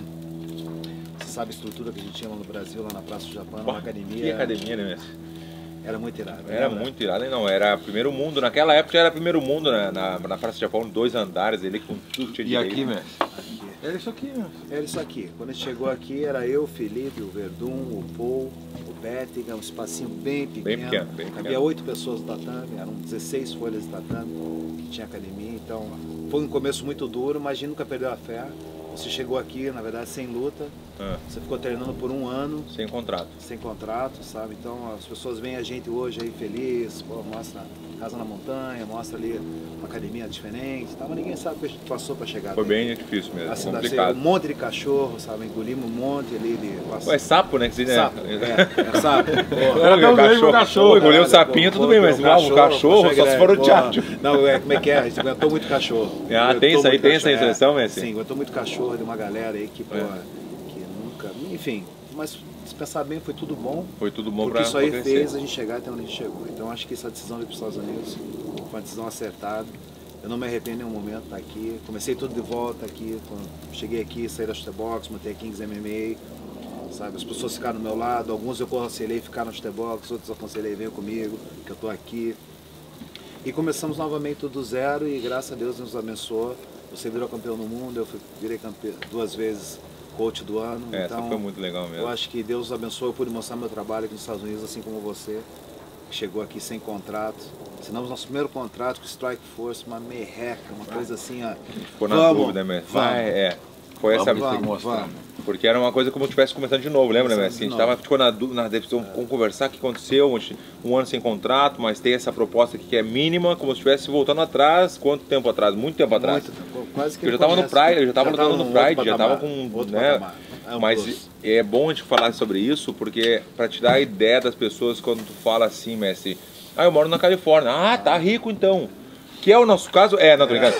você sabe a estrutura que a gente tinha lá no Brasil, lá na Praça do Japão, uma academia. que academia, né, mestre? Era muito irado. Era né? muito irado, não, era primeiro mundo. Naquela época já era primeiro mundo, né? na, na Praça do Japão, dois andares ali com tudo que tinha E direito. aqui, mestre? Aqui. Era isso aqui, mestre. Era isso aqui. Quando a gente chegou aqui, era eu, o Felipe, o Verdun, o Paul, o Bettiga, um espacinho bem pequeno. Bem pequeno, bem Havia pequeno. oito pessoas no tatame, eram dezesseis folhas de tatame que tinha academia. Então foi um começo muito duro, mas a gente nunca perdeu a fé. Você chegou aqui, na verdade, sem luta. Ah, Você ficou treinando por um ano, sem contrato. sem contrato, sabe? Então as pessoas veem a gente hoje aí feliz, pô, mostra casa na montanha, mostra ali uma academia diferente, tá? Mas ninguém sabe o que a gente passou para chegar. Foi até bem difícil mesmo, Assim, complicado. um monte de cachorro, sabe? Engolimos um monte ali de. Ué, sapo, né? Que se, né? Sapo, é, é sapo. Porra. Era tão grande pro cachorro, engoliu o Caralho, sapinho, pô, tudo pô, bem, mas o não, o cachorro, poxa, só se for o pô, Tchatcho. Não, é, como é que é? A gente aguentou muito cachorro. Ah, Aguentou tem isso aí, muito tem essa cachorro, seleção, é. Messi? Sim, aguentou muito cachorro de uma galera aí que, pô, É. que nunca. Enfim, mas se pensar bem, foi tudo bom. Foi tudo bom Porque pra, isso aí pra crescer. fez a gente chegar até onde a gente chegou. Então acho que essa decisão de ir para os Estados Unidos foi uma decisão acertada. Eu não me arrependo em nenhum momento de estar aqui. Comecei tudo de volta aqui. Quando cheguei aqui, saí da Chutebox, montei a Kings M M A. Sabe? As pessoas ficaram do meu lado. Alguns eu aconselhei ficar na Chutebox, outros eu aconselhei venham comigo, que eu estou aqui. E começamos novamente tudo do zero e graças a Deus nos abençoou. Você virou campeão no mundo, eu fui, virei campeão duas vezes coach do ano. É, então, essa foi muito legal mesmo. eu acho que Deus abençoe, eu pude mostrar meu trabalho aqui nos Estados Unidos, assim como você. que chegou aqui sem contrato. Assinamos nosso primeiro contrato com o Strike Force, uma merreca, uma coisa assim, ó. Ficou na dúvida, mesmo. Vai, é. Foi essa vamos, vamos. Porque era uma coisa como se estivesse começando de novo, lembra, né? Assim, a gente tava, ficou na dúvida, na decisão, vamos conversar o que aconteceu, um ano sem contrato, mas tem essa proposta aqui que é mínima, como se estivesse voltando atrás. Quanto tempo atrás? Muito tempo atrás. Muito tempo, quase que eu já tava no Pride, eu já tava lutando no Pride, já tava com, outro né? É um mas plus. é bom a gente falar sobre isso, porque para te dar a ideia das pessoas quando tu fala assim, Messi, ah, eu moro na Califórnia. Ah, tá rico então. Que é o nosso caso? É, não, tô brincando.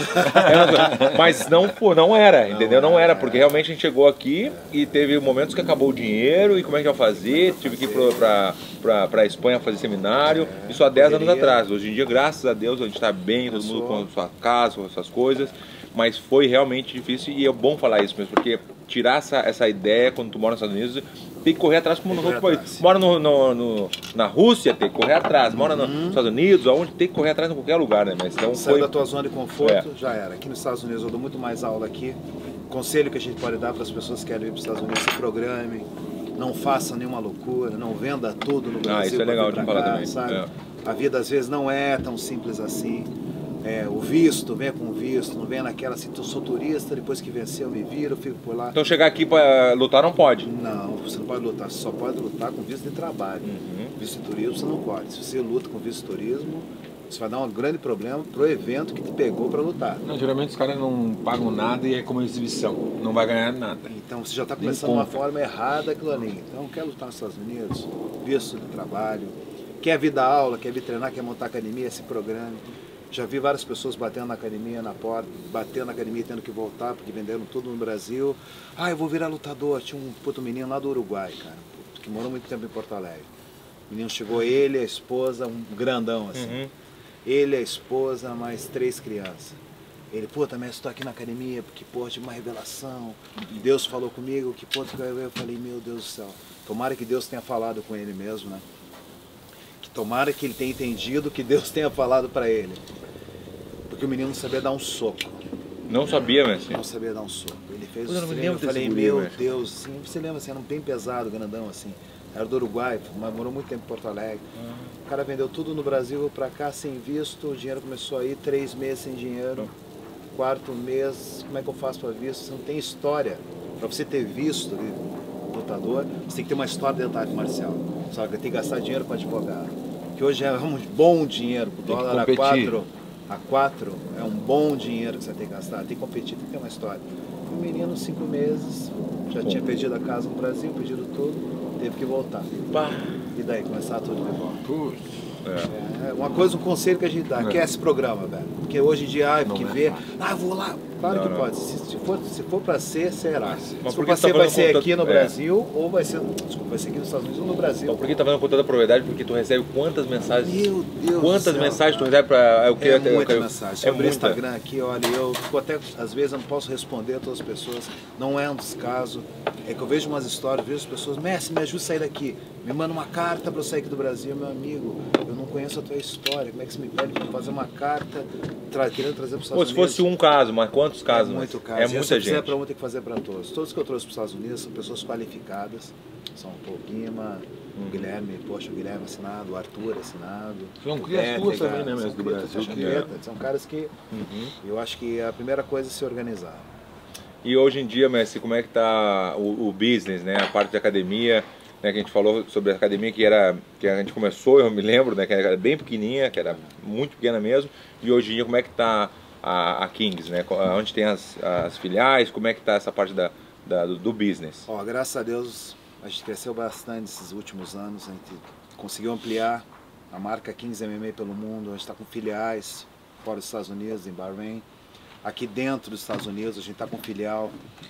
É, mas não, pô, não era, entendeu? Não era, porque realmente a gente chegou aqui e teve momentos que acabou o dinheiro e como é que ia fazer, tive que ir pra, pra, pra Espanha fazer seminário, isso há dez anos atrás. Hoje em dia, graças a Deus, a gente tá bem, todo mundo com a sua casa, com as suas coisas, mas foi realmente difícil e é bom falar isso mesmo, porque tirar essa, essa ideia quando tu mora nos Estados Unidos, tem que correr atrás como nos outros países. Mora no, no, no, na Rússia, tem que correr atrás. Mora no, nos Estados Unidos, aonde tem que correr atrás em qualquer lugar, né? Mas então saiu foi... da tua zona de conforto, é. já era. Aqui nos Estados Unidos eu dou muito mais aula aqui. Conselho que a gente pode dar para as pessoas que querem ir para os Estados Unidos, se programem, não façam nenhuma loucura, não venda tudo no Brasil. Ah, isso é legal de falar também. Sabe? É. A vida às vezes não é tão simples assim. É, o visto, venha com visto, não venha naquela assim, eu sou turista, depois que vencer eu me viro, eu fico por lá. Então chegar aqui para lutar não pode? Não, você não pode lutar, você só pode lutar com visto de trabalho. Uhum. Visto de turismo você não pode. Se você luta com visto de turismo, você vai dar um grande problema pro evento que te pegou para lutar. Não, geralmente os caras não pagam nada e é como exibição, não vai ganhar nada. Então você já está começando de uma forma errada aquilo ali. Então quer lutar nos Estados Unidos, visto de trabalho, quer vir dar aula, quer vir treinar, quer montar academia, esse programa. Já vi várias pessoas batendo na academia, na porta, batendo na academia e tendo que voltar, porque venderam tudo no Brasil. Ah, eu vou virar lutador. Tinha um puto menino lá do Uruguai, cara, que morou muito tempo em Porto Alegre. O menino chegou, ele, a esposa, um grandão assim. Uhum. Ele, a esposa, mais três crianças. Ele, pô, também estou aqui na academia, porque, pô, tive uma revelação. Deus falou comigo, que, pô, eu falei, meu Deus do céu. Tomara que Deus tenha falado com ele mesmo, né? Tomara que ele tenha entendido que Deus tenha falado para ele. Porque o menino não sabia dar um soco. Não sabia, Messi? Não sabia dar um soco. Ele fez o treino, eu falei, meu guri, Deus, assim, você lembra assim, era um bem pesado, grandão assim. Era do Uruguai, mas morou muito tempo em Porto Alegre. Uhum. O cara vendeu tudo no Brasil, pra cá sem visto, o dinheiro começou a ir, três meses sem dinheiro. Uhum. Quarto mês, como é que eu faço para visto? Você não tem história. Para você ter visto de lutador, você tem que ter uma história dentro da arte marcial. Sabe, tem que gastar dinheiro para advogado. Que hoje é um bom dinheiro, o dólar a quatro, a quatro é um bom dinheiro que você tem que gastar, tem que competir, tem que ter uma história. O menino, cinco meses, já Bom. tinha perdido a casa no Brasil, perdido tudo, teve que voltar. Pá. E daí, começar tudo de volta. Puxa. É. É uma coisa, um conselho que a gente dá, é. que é esse programa, velho. Porque hoje em dia, ah, porque vê, ah, eu vou lá. Claro não, que não. pode. Se, se for, se for para ser, será. Mas se for para ser, tá vai ser aqui no é. Brasil, ou vai ser, desculpa, vai ser aqui nos Estados Unidos ou no Brasil. Então por que tá falando com tanta probabilidade? Porque tu recebe quantas mensagens? Meu Deus Quantas mensagens tu recebe para o que é muita mensagem. É Sobre o Instagram aqui, olha, eu fico até, às vezes eu não posso responder a todas as pessoas, não é um descaso. É que eu vejo umas histórias, vejo as pessoas, Messi, me ajuda a sair daqui. Me manda uma carta para eu sair aqui do Brasil, meu amigo. Eu não conheço a tua história. Como é que você me pede para fazer uma carta tra querendo trazer para os Estados Pô, se Unidos? Se fosse um caso, mas quantos casos? É muito caso. É muita se gente. Se fizer para um, tem que fazer para todos. Todos que eu trouxe para os Estados Unidos são pessoas qualificadas. São o Paul Guima, o Guilherme, poxa, o Guilherme assinado, o Arthur assinado. São criaturas também, né, mesmo do Brasil. É. São caras que uhum. eu acho que a primeira coisa é se organizar. E hoje em dia, Messi, como é que está o, o business, né? A parte de academia, né? Que a gente falou sobre a academia que era que a gente começou, eu me lembro, né? Que era bem pequenininha, que era muito pequena mesmo. E hoje em dia, como é que está a, a Kings, né? Onde tem as, as filiais? Como é que está essa parte da, da do, do business? Ó, graças a Deus, a gente cresceu bastante esses últimos anos. A gente conseguiu ampliar a marca Kings M M A pelo mundo. A gente está com filiais fora dos Estados Unidos, em Bahrein. Aqui dentro dos Estados Unidos, a gente está com filial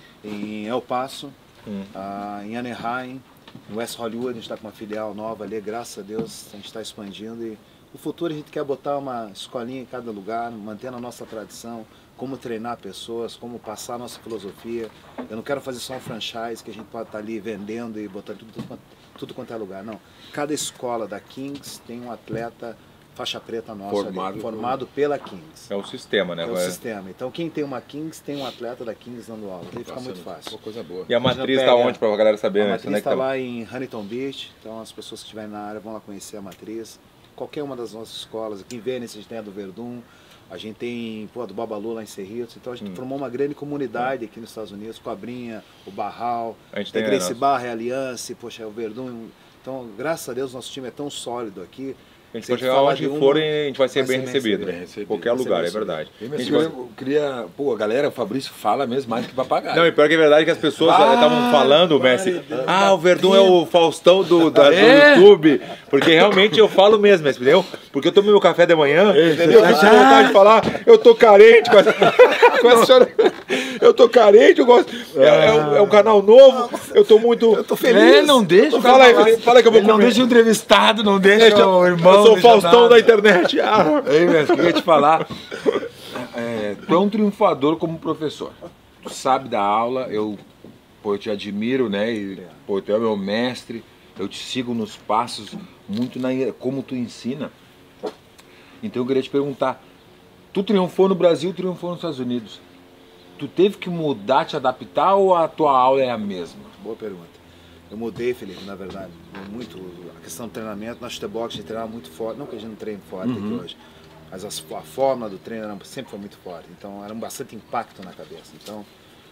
em El Paso, hum. uh, em Anaheim, no West Hollywood, a gente está com uma filial nova ali, graças a Deus, a gente está expandindo. E no futuro a gente quer botar uma escolinha em cada lugar, mantendo a nossa tradição, como treinar pessoas, como passar a nossa filosofia. Eu não quero fazer só um franchise que a gente pode estar ali vendendo e botando tudo, tudo, tudo quanto é lugar, não. Cada escola da Kings tem um atleta faixa preta nossa, formado, ali, formado pela Kings. É o sistema, né? É o sistema. Então quem tem uma Kings, tem um atleta da Kings dando aula. Aí fica muito fácil. Uma coisa boa. E a matriz está onde para a galera saber? A matriz está tá lá em Huntington Beach, então as pessoas que estiverem na área vão lá conhecer a matriz. qualquer uma das nossas escolas. Aqui em Vênice a gente tem a do Verdun, a gente tem pô, a do Babalu lá em Cerritos. Então a gente hum. formou uma grande comunidade aqui nos Estados Unidos, Cobrinha, o Barral, a gente tem a Gracie Barra, a Aliança, poxa, é o Verdun. Então, graças a Deus, nosso time é tão sólido aqui. A gente pode chegar onde uma, forem, a gente vai ser, vai bem, ser recebido, bem recebido. Em qualquer vai lugar, é verdade. Eu, eu queria, pô, a galera, o Fabrício fala mesmo mais que papagaio. Não, e pior que é verdade que as pessoas estavam falando, Messi, ah, o Verdun é o Faustão do, da, do é. YouTube, porque realmente eu falo mesmo, Messi, entendeu? Porque eu tomei meu café de manhã, é, eu fico com vontade de falar, eu tô carente com essa, com essa senhora, eu tô carente, eu gosto, é, é, é um canal novo, eu tô muito... Eu tô feliz. É, não deixa, fala aí, fala que eu vou comer. Não deixa o entrevistado, não deixa, deixa o irmão. Eu sou o Faustão da internet. Ah. Ei, Messi, queria te falar, é, tu é um triunfador como professor, tu sabe da aula, eu, pô, eu te admiro, né, e, pô, tu é meu mestre, eu te sigo nos passos, muito na, como tu ensina. Então eu queria te perguntar, tu triunfou no Brasil, triunfou nos Estados Unidos, tu teve que mudar, te adaptar ou a tua aula é a mesma? Boa pergunta. Eu mudei, Felipe, na verdade, muito. A questão do treinamento, na chutebox a gente treinava muito forte, não que a gente não treine forte uhum. aqui hoje, mas a, a forma do treino era, sempre foi muito forte, então era um bastante impacto na cabeça. Então,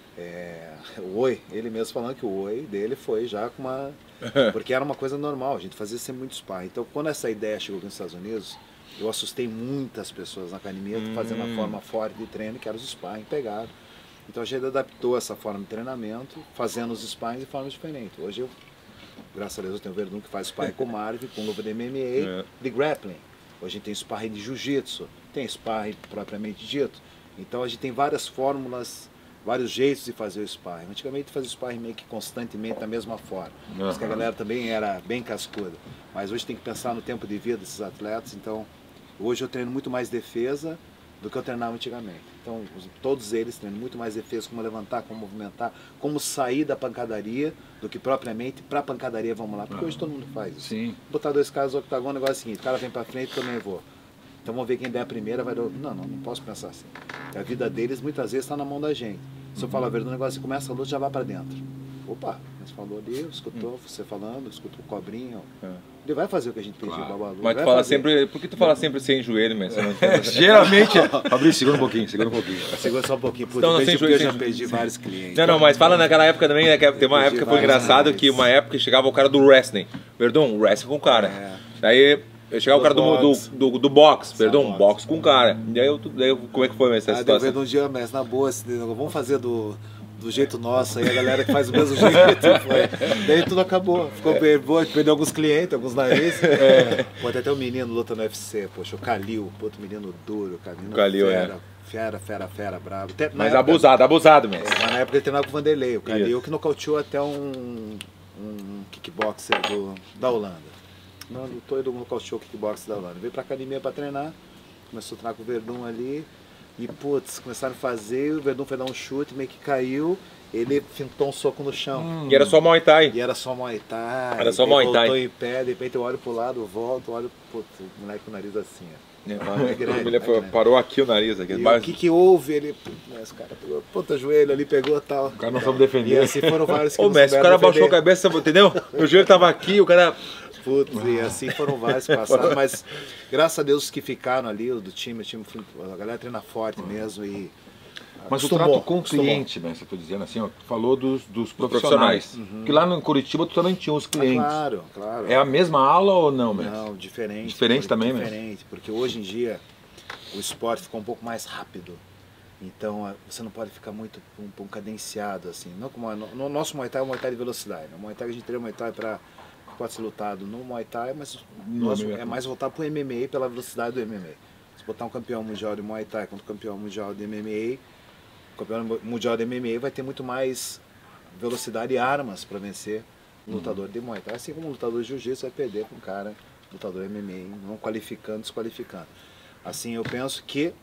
é, o Oi, ele mesmo falando que o Oi dele foi já com uma... Porque era uma coisa normal, a gente fazia sempre muito sparring. Então, quando essa ideia chegou aqui nos Estados Unidos, eu assustei muitas pessoas na academia hum. fazendo a forma forte de treino, que era os sparring pegados. Então a gente adaptou essa forma de treinamento, fazendo os sparring de formas diferentes. Hoje eu, graças a Deus, eu tenho o Verdun que faz sparring com Marvin, com luva de M M A, é. de grappling. Hoje a gente tem sparring de jiu-jitsu, tem sparring propriamente dito. Então a gente tem várias fórmulas, vários jeitos de fazer o sparring. Antigamente fazia o sparring meio que constantemente da mesma forma. Uhum. Por isso que a galera também era bem cascuda. Mas hoje tem que pensar no tempo de vida desses atletas. Então hoje eu treino muito mais defesa do que eu treinava antigamente. Então, todos eles treinam muito mais defesa, como levantar, como movimentar, como sair da pancadaria, do que propriamente para a pancadaria, vamos lá. Porque ah, hoje todo mundo faz isso. Sim. Botar dois caras no octagon, o negócio é o seguinte, o cara vem para frente, eu também vou. Então vamos ver quem der a primeira, vai dar... Não, não, não posso pensar assim. A vida deles, muitas vezes, está na mão da gente. Se uhum. eu falar a verdade, o negócio, você começa a luta, já vai para dentro. Opa, você falou ali, escutou uhum. você falando, escutou o Cobrinho. É. Ele vai fazer o que a gente pediu, claro. Babalu. Mas tu fala fazer. sempre... Por que tu fala sempre sem joelho, mas geralmente... Fabrício, segura um pouquinho, segura um pouquinho. Segura só um pouquinho, porque não, não, sem joelho, eu já sem... perdi vários clientes. Não, não, mas fala naquela época também, né, que tem uma época que foi engraçado, mais. que uma época chegava o cara do wrestling. Verdun, wrestling com o cara. É. Daí... Eu chegava o cara do, do, do, do box, perdão, box, box com o cara. E aí, eu, daí como é que foi essa ah, situação? Eu um dia, mas na boa, assim, vamos fazer do, do jeito nosso, aí a galera que faz do mesmo jeito. Foi. Daí tudo acabou. Ficou é. boa, perdeu alguns clientes, alguns narizes. É. Pô, tem até um menino luta no U F C, poxa, o Kalil, outro menino duro, o Kalil fera, é. fera, fera, fera, bravo. Até, mas época, abusado, abusado mesmo. É, na época ele treinava com o Vanderlei, o Kalil que nocauteou até um, um kickboxer do, da Holanda. Não, lutou e nocauteou o kickbox da Holanda. Veio pra academia pra treinar, começou a treinar com o Verdun ali, e putz, começaram a fazer, o Verdun foi dar um chute, meio que caiu, ele fintou um soco no chão. Hum. E era só Muay Thai. E era só Muay Thai. Era só Muay Thai. Voltou em pé, de repente eu olho pro lado, volto, olho, putz, o moleque com o nariz assim, ó. É, é grande, ele é parou aqui o nariz. Aqui, e o que que houve? Ele, esse cara pegou, puta joelho ali, pegou e tal. O cara não soube defender. E assim foram vários que Ô, Messi, o cara defender. Baixou a cabeça, entendeu? O joelho tava aqui, o cara... Putz, e assim foram vários que passaram, mas graças a Deus os que ficaram ali, do time, o time, a galera treina forte mesmo e... Mas acostumou, o trato com o cliente, né, você está dizendo assim, ó, tu falou dos, dos profissionais, profissionais. Uhum. Que lá no Curitiba tu também tinha os clientes. Ah, claro, claro. É a mesma aula ou não, mesmo? Não, diferente. Diferente também, mesmo? Diferente, porque hoje em dia o esporte ficou um pouco mais rápido. Então você não pode ficar muito um pouco cadenciado assim. Não como no, no nosso Muay Thai é um Muay Thai de velocidade. No Muay Thai a gente treina Muay Thai para pode ser lutado no Muay Thai, mas nosso é mais voltado para o M M A pela velocidade do M M A. Se botar um campeão mundial de Muay Thai contra um campeão mundial de M M A, o campeão mundial de M M A vai ter muito mais velocidade e armas para vencer um lutador de Muay Thai, assim como um lutador de Jiu-Jitsu vai perder com um cara lutador M M A, não qualificando, desqualificando. Assim, eu penso que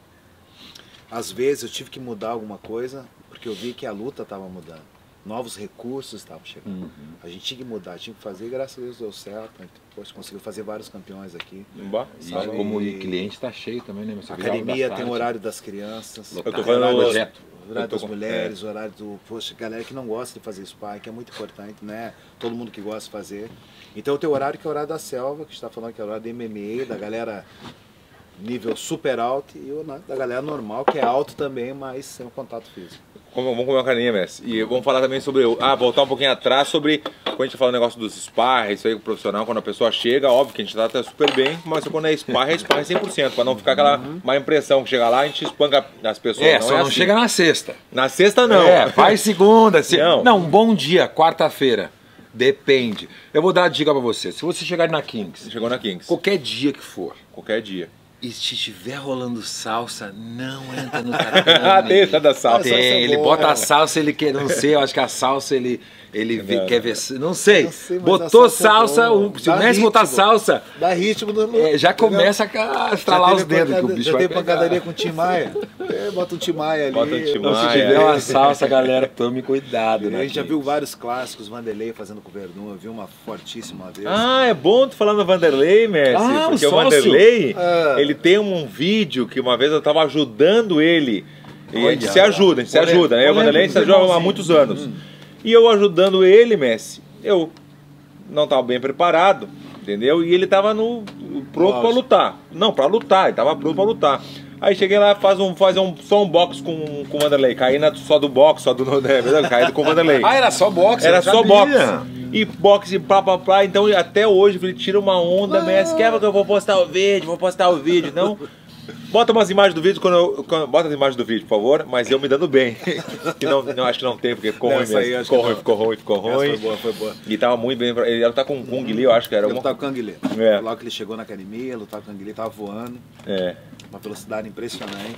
às vezes eu tive que mudar alguma coisa porque eu vi que a luta estava mudando. Novos recursos estavam chegando. Uhum. A gente tinha que mudar, tinha que fazer, e graças a Deus deu certo. A gente conseguiu fazer vários campeões aqui. Bah, e como o cliente está cheio também, né? A academia tem o horário das crianças. Eu tô falando, horário das mulheres, é. horário do... Poxa, galera que não gosta de fazer sparring, que é muito importante, né? Todo mundo que gosta de fazer. Então o teu horário que é o horário da selva, que está falando que é o horário da M M A, da galera nível super alto, e o da galera normal, que é alto também, mas sem o contato físico. Vamos comer uma carinha, mestre. E vamos falar também sobre... Ah, voltar um pouquinho atrás sobre... Quando a gente fala o negócio dos sparring, isso aí com o profissional, quando a pessoa chega, óbvio que a gente trata super bem, mas quando é sparring, é sparring cem por cento, para não ficar aquela uhum. má impressão que chega lá, a gente espanca as pessoas. É, não só é não assim. chega na sexta. Na sexta não. É, faz segunda. Se... Não. não, um bom dia, quarta-feira. Depende. Eu vou dar a dica pra você. Se você chegar na Kings... Você chegou na Kings. Qualquer dia que for. Qualquer dia. E se estiver rolando salsa, não entra no tatame. Ah, tem essa da salsa. Tem, é ele bota a salsa, ele quer, não sei, eu acho que a salsa ele, ele vê, quer ver, não sei. Não sei, botou salsa, salsa é o, se o mestre botar salsa, dá ritmo no, é, já começa a estralar os dedos pancada, que o bicho já vai tem pancadaria com o Tim Maia. É, bota um Tim Maia ali. Bota um Tim Maia. Se tiver uma salsa, galera, tome cuidado. A gente já viu vários clássicos, Vanderlei fazendo com o Verdun, eu vi uma fortíssima vez. Ah, é bom tu falar no Vanderlei, mestre, ah, porque o, o Vanderlei, ah. ele tem um vídeo que uma vez eu tava ajudando ele, e Olha, a gente se ajuda, a gente se ajuda, né? O Vanderlei a gente se ajuda há muitos anos. Hum. E eu ajudando ele, mestre, eu não tava bem preparado, entendeu? E ele tava no, pronto para lutar. Não, para lutar, ele tava pronto para lutar. Aí cheguei lá, faz um, faz um, só um box com, com o Vanderlei, caí na, só do box, só do... É verdade, caí com o Vanderlei. Ah, era só boxe? Era só boxe. E boxe, plá, plá, plá. Então até hoje ele tira uma onda, mestre, quer que eu vou postar o vídeo, vou postar o vídeo. Então, bota umas imagens do vídeo, quando eu, quando, bota as imagens do vídeo, por favor, mas eu me dando bem. Que não, não, acho que não tem, porque ficou ruim mesmo. Aí, ficou ruim, ficou ruim, ficou ruim. Essa foi boa, foi boa. E tava muito bem, ele lutar com o Kung Lee, eu acho que era ele uma... lutava com o Kung Lee. É. Logo que ele chegou na academia, lutava com o Kung Lee, tava voando. É. Uma velocidade impressionante.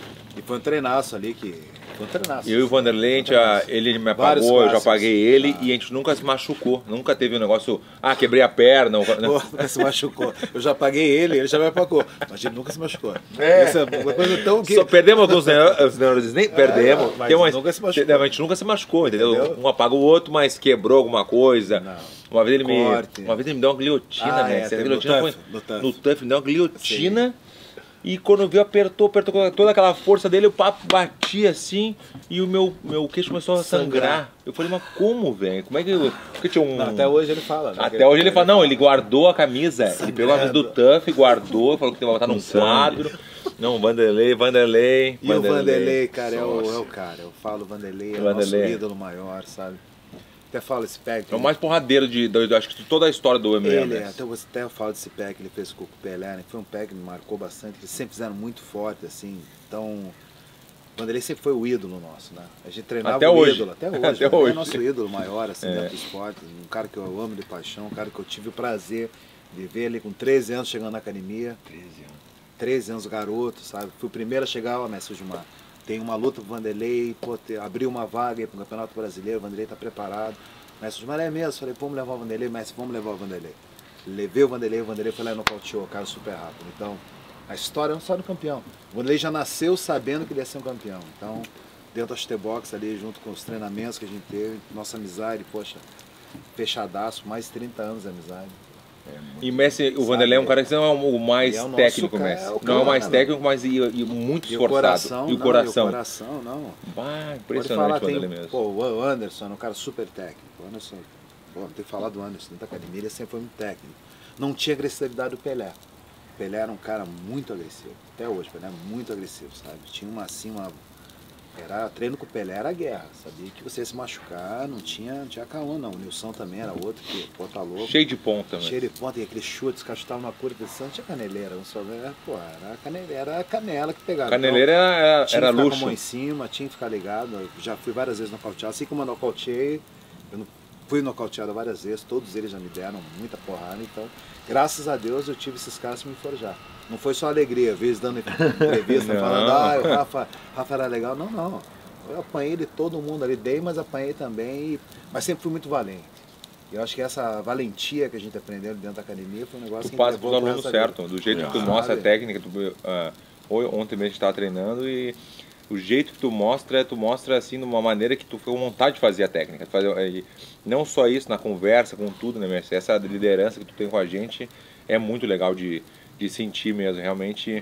E foi um treinaço ali que... Foi um treinaço. Eu e o Vanderlei, a gente, a, ele me apagou, eu já apaguei ele ah. e a gente nunca se machucou. Nunca teve um negócio, ah, quebrei a perna. Ou... Pô, nunca se machucou. Eu já apaguei ele, ele já me apagou. Mas ele nunca se machucou. É. Isso é uma coisa tão que... Só perdemos alguns neuros, nem perdemos. É, mas tem uma... nunca se machucou. A gente nunca se machucou, entendeu? entendeu? Um apaga o outro, mas quebrou alguma coisa. Não. Uma vez ele me, uma vez ele me deu uma guilhotina, ah, né? É, guilhotina no, foi... no, tuff. no tuff, ele me deu uma guilhotina. Sim. E quando viu, apertou, apertou com toda aquela força dele, o papo batia assim e o meu, meu queixo começou a sangrar. sangrar. Eu falei, mas como, velho? Como é que eu... Porque tinha um... Não, até hoje ele fala. Né? Até hoje ele fala, não, ele guardou a camisa. Sim, ele pegou a camisa do Tuff, guardou, falou que ia botar num quadro. Não, Vanderlei, Vanderlei. E Vanderlei, o Vanderlei, cara, é o, é o cara. Eu falo, Vanderlei é o Vanderlei. nosso ídolo maior, sabe? Até falo esse pack. É o mais porradeiro de, de, de, acho que de toda a história do M M A. Ele é, até, você, até eu falo desse pack que ele fez com o Pelé, né? Foi um pack que me marcou bastante, que eles sempre fizeram muito forte, assim. Então, quando ele sempre foi o ídolo nosso, né? A gente treinava até o hoje. ídolo, até hoje. Até né? hoje. É nosso ídolo maior, assim, é. dentro do esporte. Um cara que eu amo de paixão, um cara que eu tive o prazer de ver ele com treze anos chegando na academia. treze anos. treze anos, garoto, sabe? Fui o primeiro a chegar, ó, mestre Gilmar. Tem uma luta pro Vanderlei, pô, abriu uma vaga aí pro Campeonato Brasileiro, o Vanderlei tá preparado. Mestre Gilmar é mesmo, falei, vamos levar o Vanderlei, mestre, vamos levar o Vanderlei. Levei o Vanderlei, o Vanderlei foi lá e nocauteou o cara super rápido. Então, a história é uma história do campeão. O Vanderlei já nasceu sabendo que ele ia ser um campeão. Então, dentro da Chutebox ali, junto com os treinamentos que a gente teve, nossa amizade, poxa, fechadaço, mais de trinta anos de amizade. É e Messi, o Vanderlei é um cara que não é o mais é o técnico, cara, Messi. É o cara, não é o mais técnico, mas e, e muito e esforçado. O coração, e o coração. Não, e o coração, não. Bah, impressionante falar, o Vanderlei tem, mesmo. Pô, o Anderson é um cara super técnico. O Anderson, pô, tem falado do Anderson da academia, ele sempre foi muito técnico. Não tinha agressividade do Pelé. O Pelé era um cara muito agressivo. Até hoje, o Pelé é muito agressivo, sabe? Tinha uma assim, uma... Era, treino com o Pelé era guerra, sabia que você ia se machucar, não tinha, não tinha caô não. O Nilson também era outro que, pô, tá louco. Cheio de ponta, né? Cheio de ponta, e aquele chute, os caras chutavam na curva, não tinha caneleira, não só era, pô, era a caneleira, era a canela que pegava. Caneleira então, era, tinha era que ficar luxo. Com a mão em cima, tinha que ficar ligado, eu já fui várias vezes nocauteado, assim como eu nocauteei, eu não fui nocauteado várias vezes, todos eles já me deram muita porrada, então, graças a Deus eu tive esses caras que me forjar. Não foi só alegria, às vezes dando entrevista, falando, ah, o Rafa, Rafa era legal, não, não. Eu apanhei de todo mundo ali, dei, mas apanhei também, mas sempre fui muito valente. Eu acho que essa valentia que a gente aprendeu dentro da academia foi um negócio tu que passa pro aluno certo, do jeito é. que tu mostra a técnica, tu, uh, ontem mesmo a gente estava treinando e o jeito que tu mostra, tu mostra assim de uma maneira que tu ficou com vontade de fazer a técnica. Fazer, e não só isso, na conversa, com tudo, né, Messi? Essa liderança que tu tem com a gente é muito legal de, de sentir mesmo, realmente.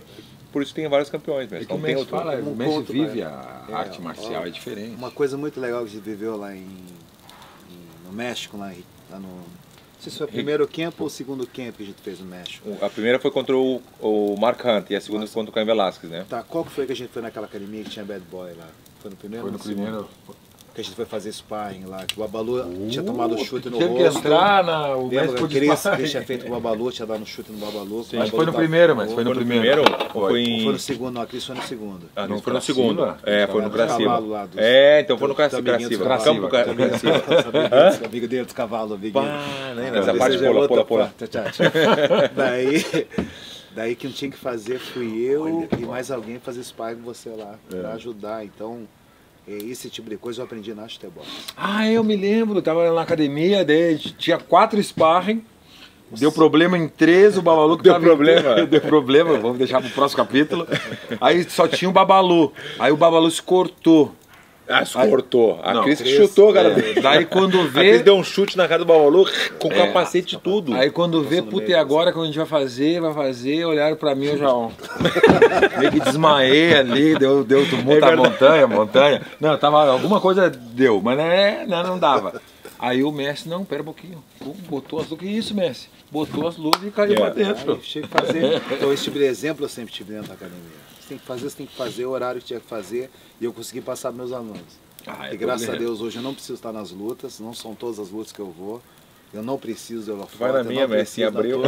por isso tem vários campeões, mestre. Não Não tem tem outro. fala, Um o Messi ponto, vive né? a É, arte marcial, ó, é diferente. Uma coisa muito legal que a gente viveu lá em, em- no México, lá, em- lá no... Não sei se foi o primeiro camp ou o segundo camp que a gente fez no México. A primeira foi contra o, o Mark Hunt e a segunda foi contra o Caio Velasquez, né? Tá, qual que foi que a gente foi naquela academia que tinha Bad Boy lá? Foi no primeiro Foi ou no segundo? primeiro. Que a gente foi fazer sparring lá, que o Babalu tinha tomado chute no Teve que rosto. entrar na. O Lembra Messi que o podia Chris, disparar. Chris tinha feito o Babalu, tinha dado um chute no Babalu. Sim, acho que foi no primeiro, mas foi no Foi no primeiro. primeiro ou foi Ou em... foi no segundo, não, a Cris foi no segundo. Ah, não, No foi no Craciva? segundo. É, foi no Dos cavalos Craciva. lá, dos- É, então foi no dos Craciva. amiguinhos Craciva. dos Campo cavalos, Craciva. dos amiguinhos- amigo dele dos cavalos, amiguinho. Pá, né? Ah, Nessa esse parte, já é pula, outra pula, pula. parte. Tchau, tchau. Daí, daí quem tinha que fazer fui eu e mais alguém fazer sparring com você lá, pra ajudar. Então, é, esse tipo de coisa eu aprendi na Chutebox. Ah, eu me lembro, tava na academia, daí tinha quatro sparring, deu problema em três, o Babalu que Deu tava problema? Em... deu problema, vamos deixar pro próximo capítulo. Aí só tinha o Babalu, aí o Babalu se cortou. Ah, se cortou. A Não, Cris que Cris, chutou, cara. É, daí quando A Cris vê, deu um chute na cara do Babalu com É. capacete e tudo. aí quando vê, Passou no puta, meio, e agora que a gente vai fazer, vai fazer, olharam pra mim, eu já, ó, meio que desmaiei ali, deu, deu tumulto É a montanha, montanha. Não, tava, alguma coisa deu, mas né, não, não dava. Aí o Messi, não, pera um pouquinho, Pum, botou as luvas, que isso, Messi? Botou as luvas e caiu É. pra dentro. Aí tinha que fazer. Então esse tipo de exemplo eu sempre tive dentro da academia. Você tem que fazer, você tem que fazer o horário que tinha que fazer e eu consegui passar para meus alunos. Ah, é e graças todo a Deus hoje eu não preciso estar nas lutas, não são todas as lutas que eu vou. Eu não preciso, eu Vai na minha, Messi, Messi abriu.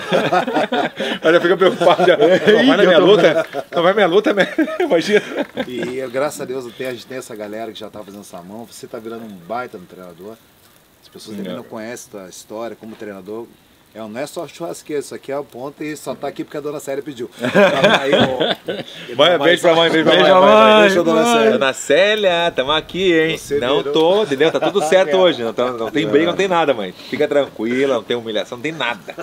Aí já fica preocupado. Já. Não vai na minha luta? Não vai na minha luta, né? Imagina. E eu, graças a Deus eu tenho, a gente tem essa galera que já está fazendo essa mão. Você está virando um baita no treinador. As pessoas também É. não conhecem a história como treinador. É, não é só churrasqueiro, isso aqui é o ponto e só tá aqui porque a dona Célia pediu. Aí, ó, Mãe, beijo pra mãe, beijo pra mãe. Beijo, mãe, mãe. Beijo, dona Célia. Dona Célia, tamo aqui, hein? Você não virou- tô, entendeu? Tá tudo certo hoje. Não, tá- não tem briga, não tem nada, mãe. Fica tranquila, não tem humilhação, não tem nada.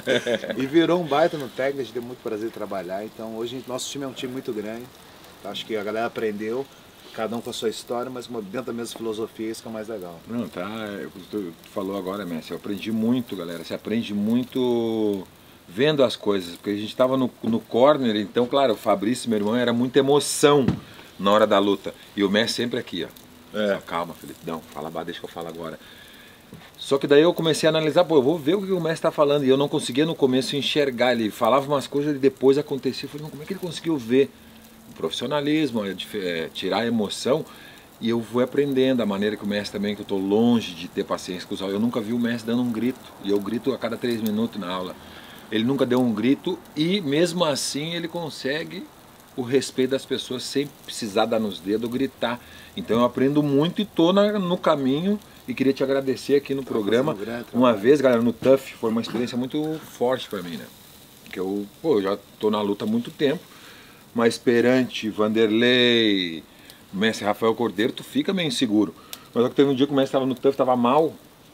E virou um baita no técnico, a gente deu muito prazer em trabalhar. Então hoje nosso time é um time muito grande. Acho que a galera aprendeu, cada um com a sua história, mas dentro da mesma filosofia, isso que é o mais legal. Não, tá, é, tu falou agora, Messi, eu aprendi muito, galera, você aprende muito vendo as coisas, porque a gente tava no, no corner, então, claro, o Fabrício, meu irmão, era muita emoção na hora da luta, e o Messi sempre aqui, ó, É. Só, calma, Felipe, não, fala, bah, deixa que eu falo agora. Só que daí eu comecei a analisar, pô, eu vou ver o que o Messi tá falando, e eu não conseguia no começo enxergar, ele falava umas coisas e depois acontecia, eu falei, não, como é que ele conseguiu ver? Profissionalismo, é, dif- é, tirar a emoção, e eu vou aprendendo a maneira que o Messi também, que eu estou longe de ter paciência com os alunos. Eu nunca vi o Messi dando um grito, e eu grito a cada três minutos na aula. Ele nunca deu um grito e mesmo assim ele consegue o respeito das pessoas sem precisar dar nos dedos ou gritar. Então eu aprendo muito e estou no caminho e queria te agradecer aqui no programa. fazendo um grande Uma trabalho. vez, galera, no T U F foi uma experiência muito forte para mim, né? Porque eu, pô, eu já estou na luta há muito tempo, mas perante Vanderlei, Messi Rafael Cordeiro, tu fica meio inseguro. Mas só que teve um dia que o Messi estava no T U F, estava mal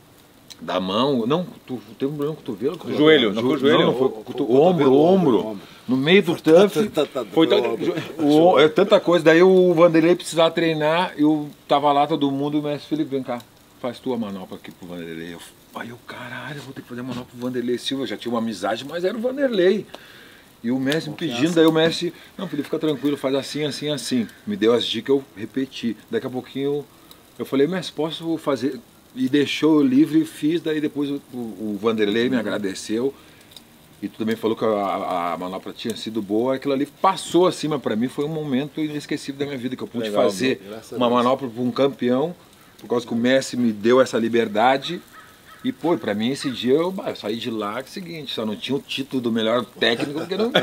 da mão, não, tu teve um problema com o cotovelo? O joelho, não foi o joelho? Não, não foi, O- o, o- coto- o o ombro, o cotovelo, ombro, o ombro. no meio do T U F, Foi tão- o, é tanta coisa, daí o Vanderlei precisava treinar, eu tava lá todo mundo, e o Messi, Felipe, vem cá, faz tua manopla aqui pro Vanderlei. Eu, aí eu, caralho, eu vou ter que fazer manopla pro Vanderlei Silva, eu já tinha uma amizade, mas era o Vanderlei. E o Messi me pedindo, daí o Messi, não, Felipe, fica tranquilo, faz assim, assim, assim. Me deu as dicas, eu repeti. Daqui a pouquinho eu falei, Messi, posso fazer? E deixou eu livre, fiz, daí depois o, o, o Vanderlei me agradeceu. E tu também falou que a, a, a manopla tinha sido boa, aquilo ali passou acima pra mim, foi um momento inesquecível da minha vida, que eu pude Legal, fazer graças a uma Deus. manopla para um campeão, por causa que o Messi me deu essa liberdade. E, pô, pra mim esse dia eu, bah, eu saí de lá, que é o seguinte, só não tinha o título do melhor técnico, porque não...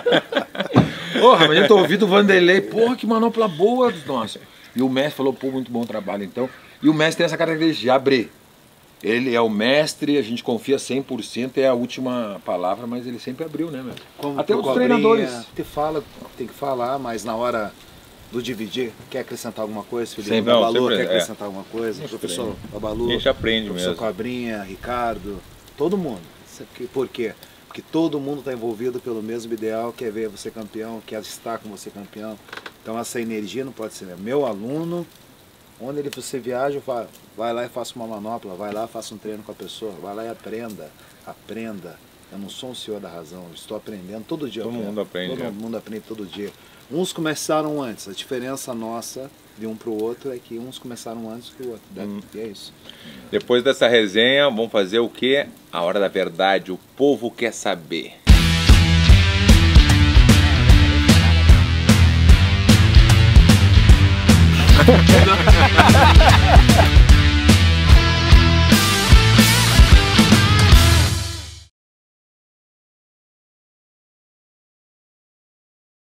Porra, mas eu tô ouvindo o Vanderlei, porra, que manopla boa, nossa. E o Messi falou, pô, muito bom trabalho, então. E o Messi tem essa característica de abrir. Ele é o mestre, a gente confia cem por cento, é a última palavra, mas ele sempre abriu, né, meu? Como Até pro os Cobrinha, treinadores. Te fala, tem que falar, mas na hora do dividir, quer acrescentar alguma coisa, Felipe? Sempre. Não, Babalu sempre, quer é. acrescentar alguma coisa? Professor Babalu, A gente aprende professor mesmo. Cobrinha, Ricardo, todo mundo. Isso aqui, por quê? Porque todo mundo está envolvido pelo mesmo ideal, quer ver você campeão, quer estar com você campeão. Então essa energia não pode ser, né? Meu aluno, onde ele você viaja, vai, vai lá e faça uma manopla, vai lá e faça um treino com a pessoa, vai lá e aprenda, aprenda. Eu não sou um senhor da razão, eu estou aprendendo todo dia. Todo mundo aprende. Todo é. mundo aprende todo dia. Uns começaram antes, a diferença nossa de um para o outro é que uns começaram antes que o outro. Hum. E é isso. Depois dessa resenha, vamos fazer o quê? A hora da verdade, o povo quer saber.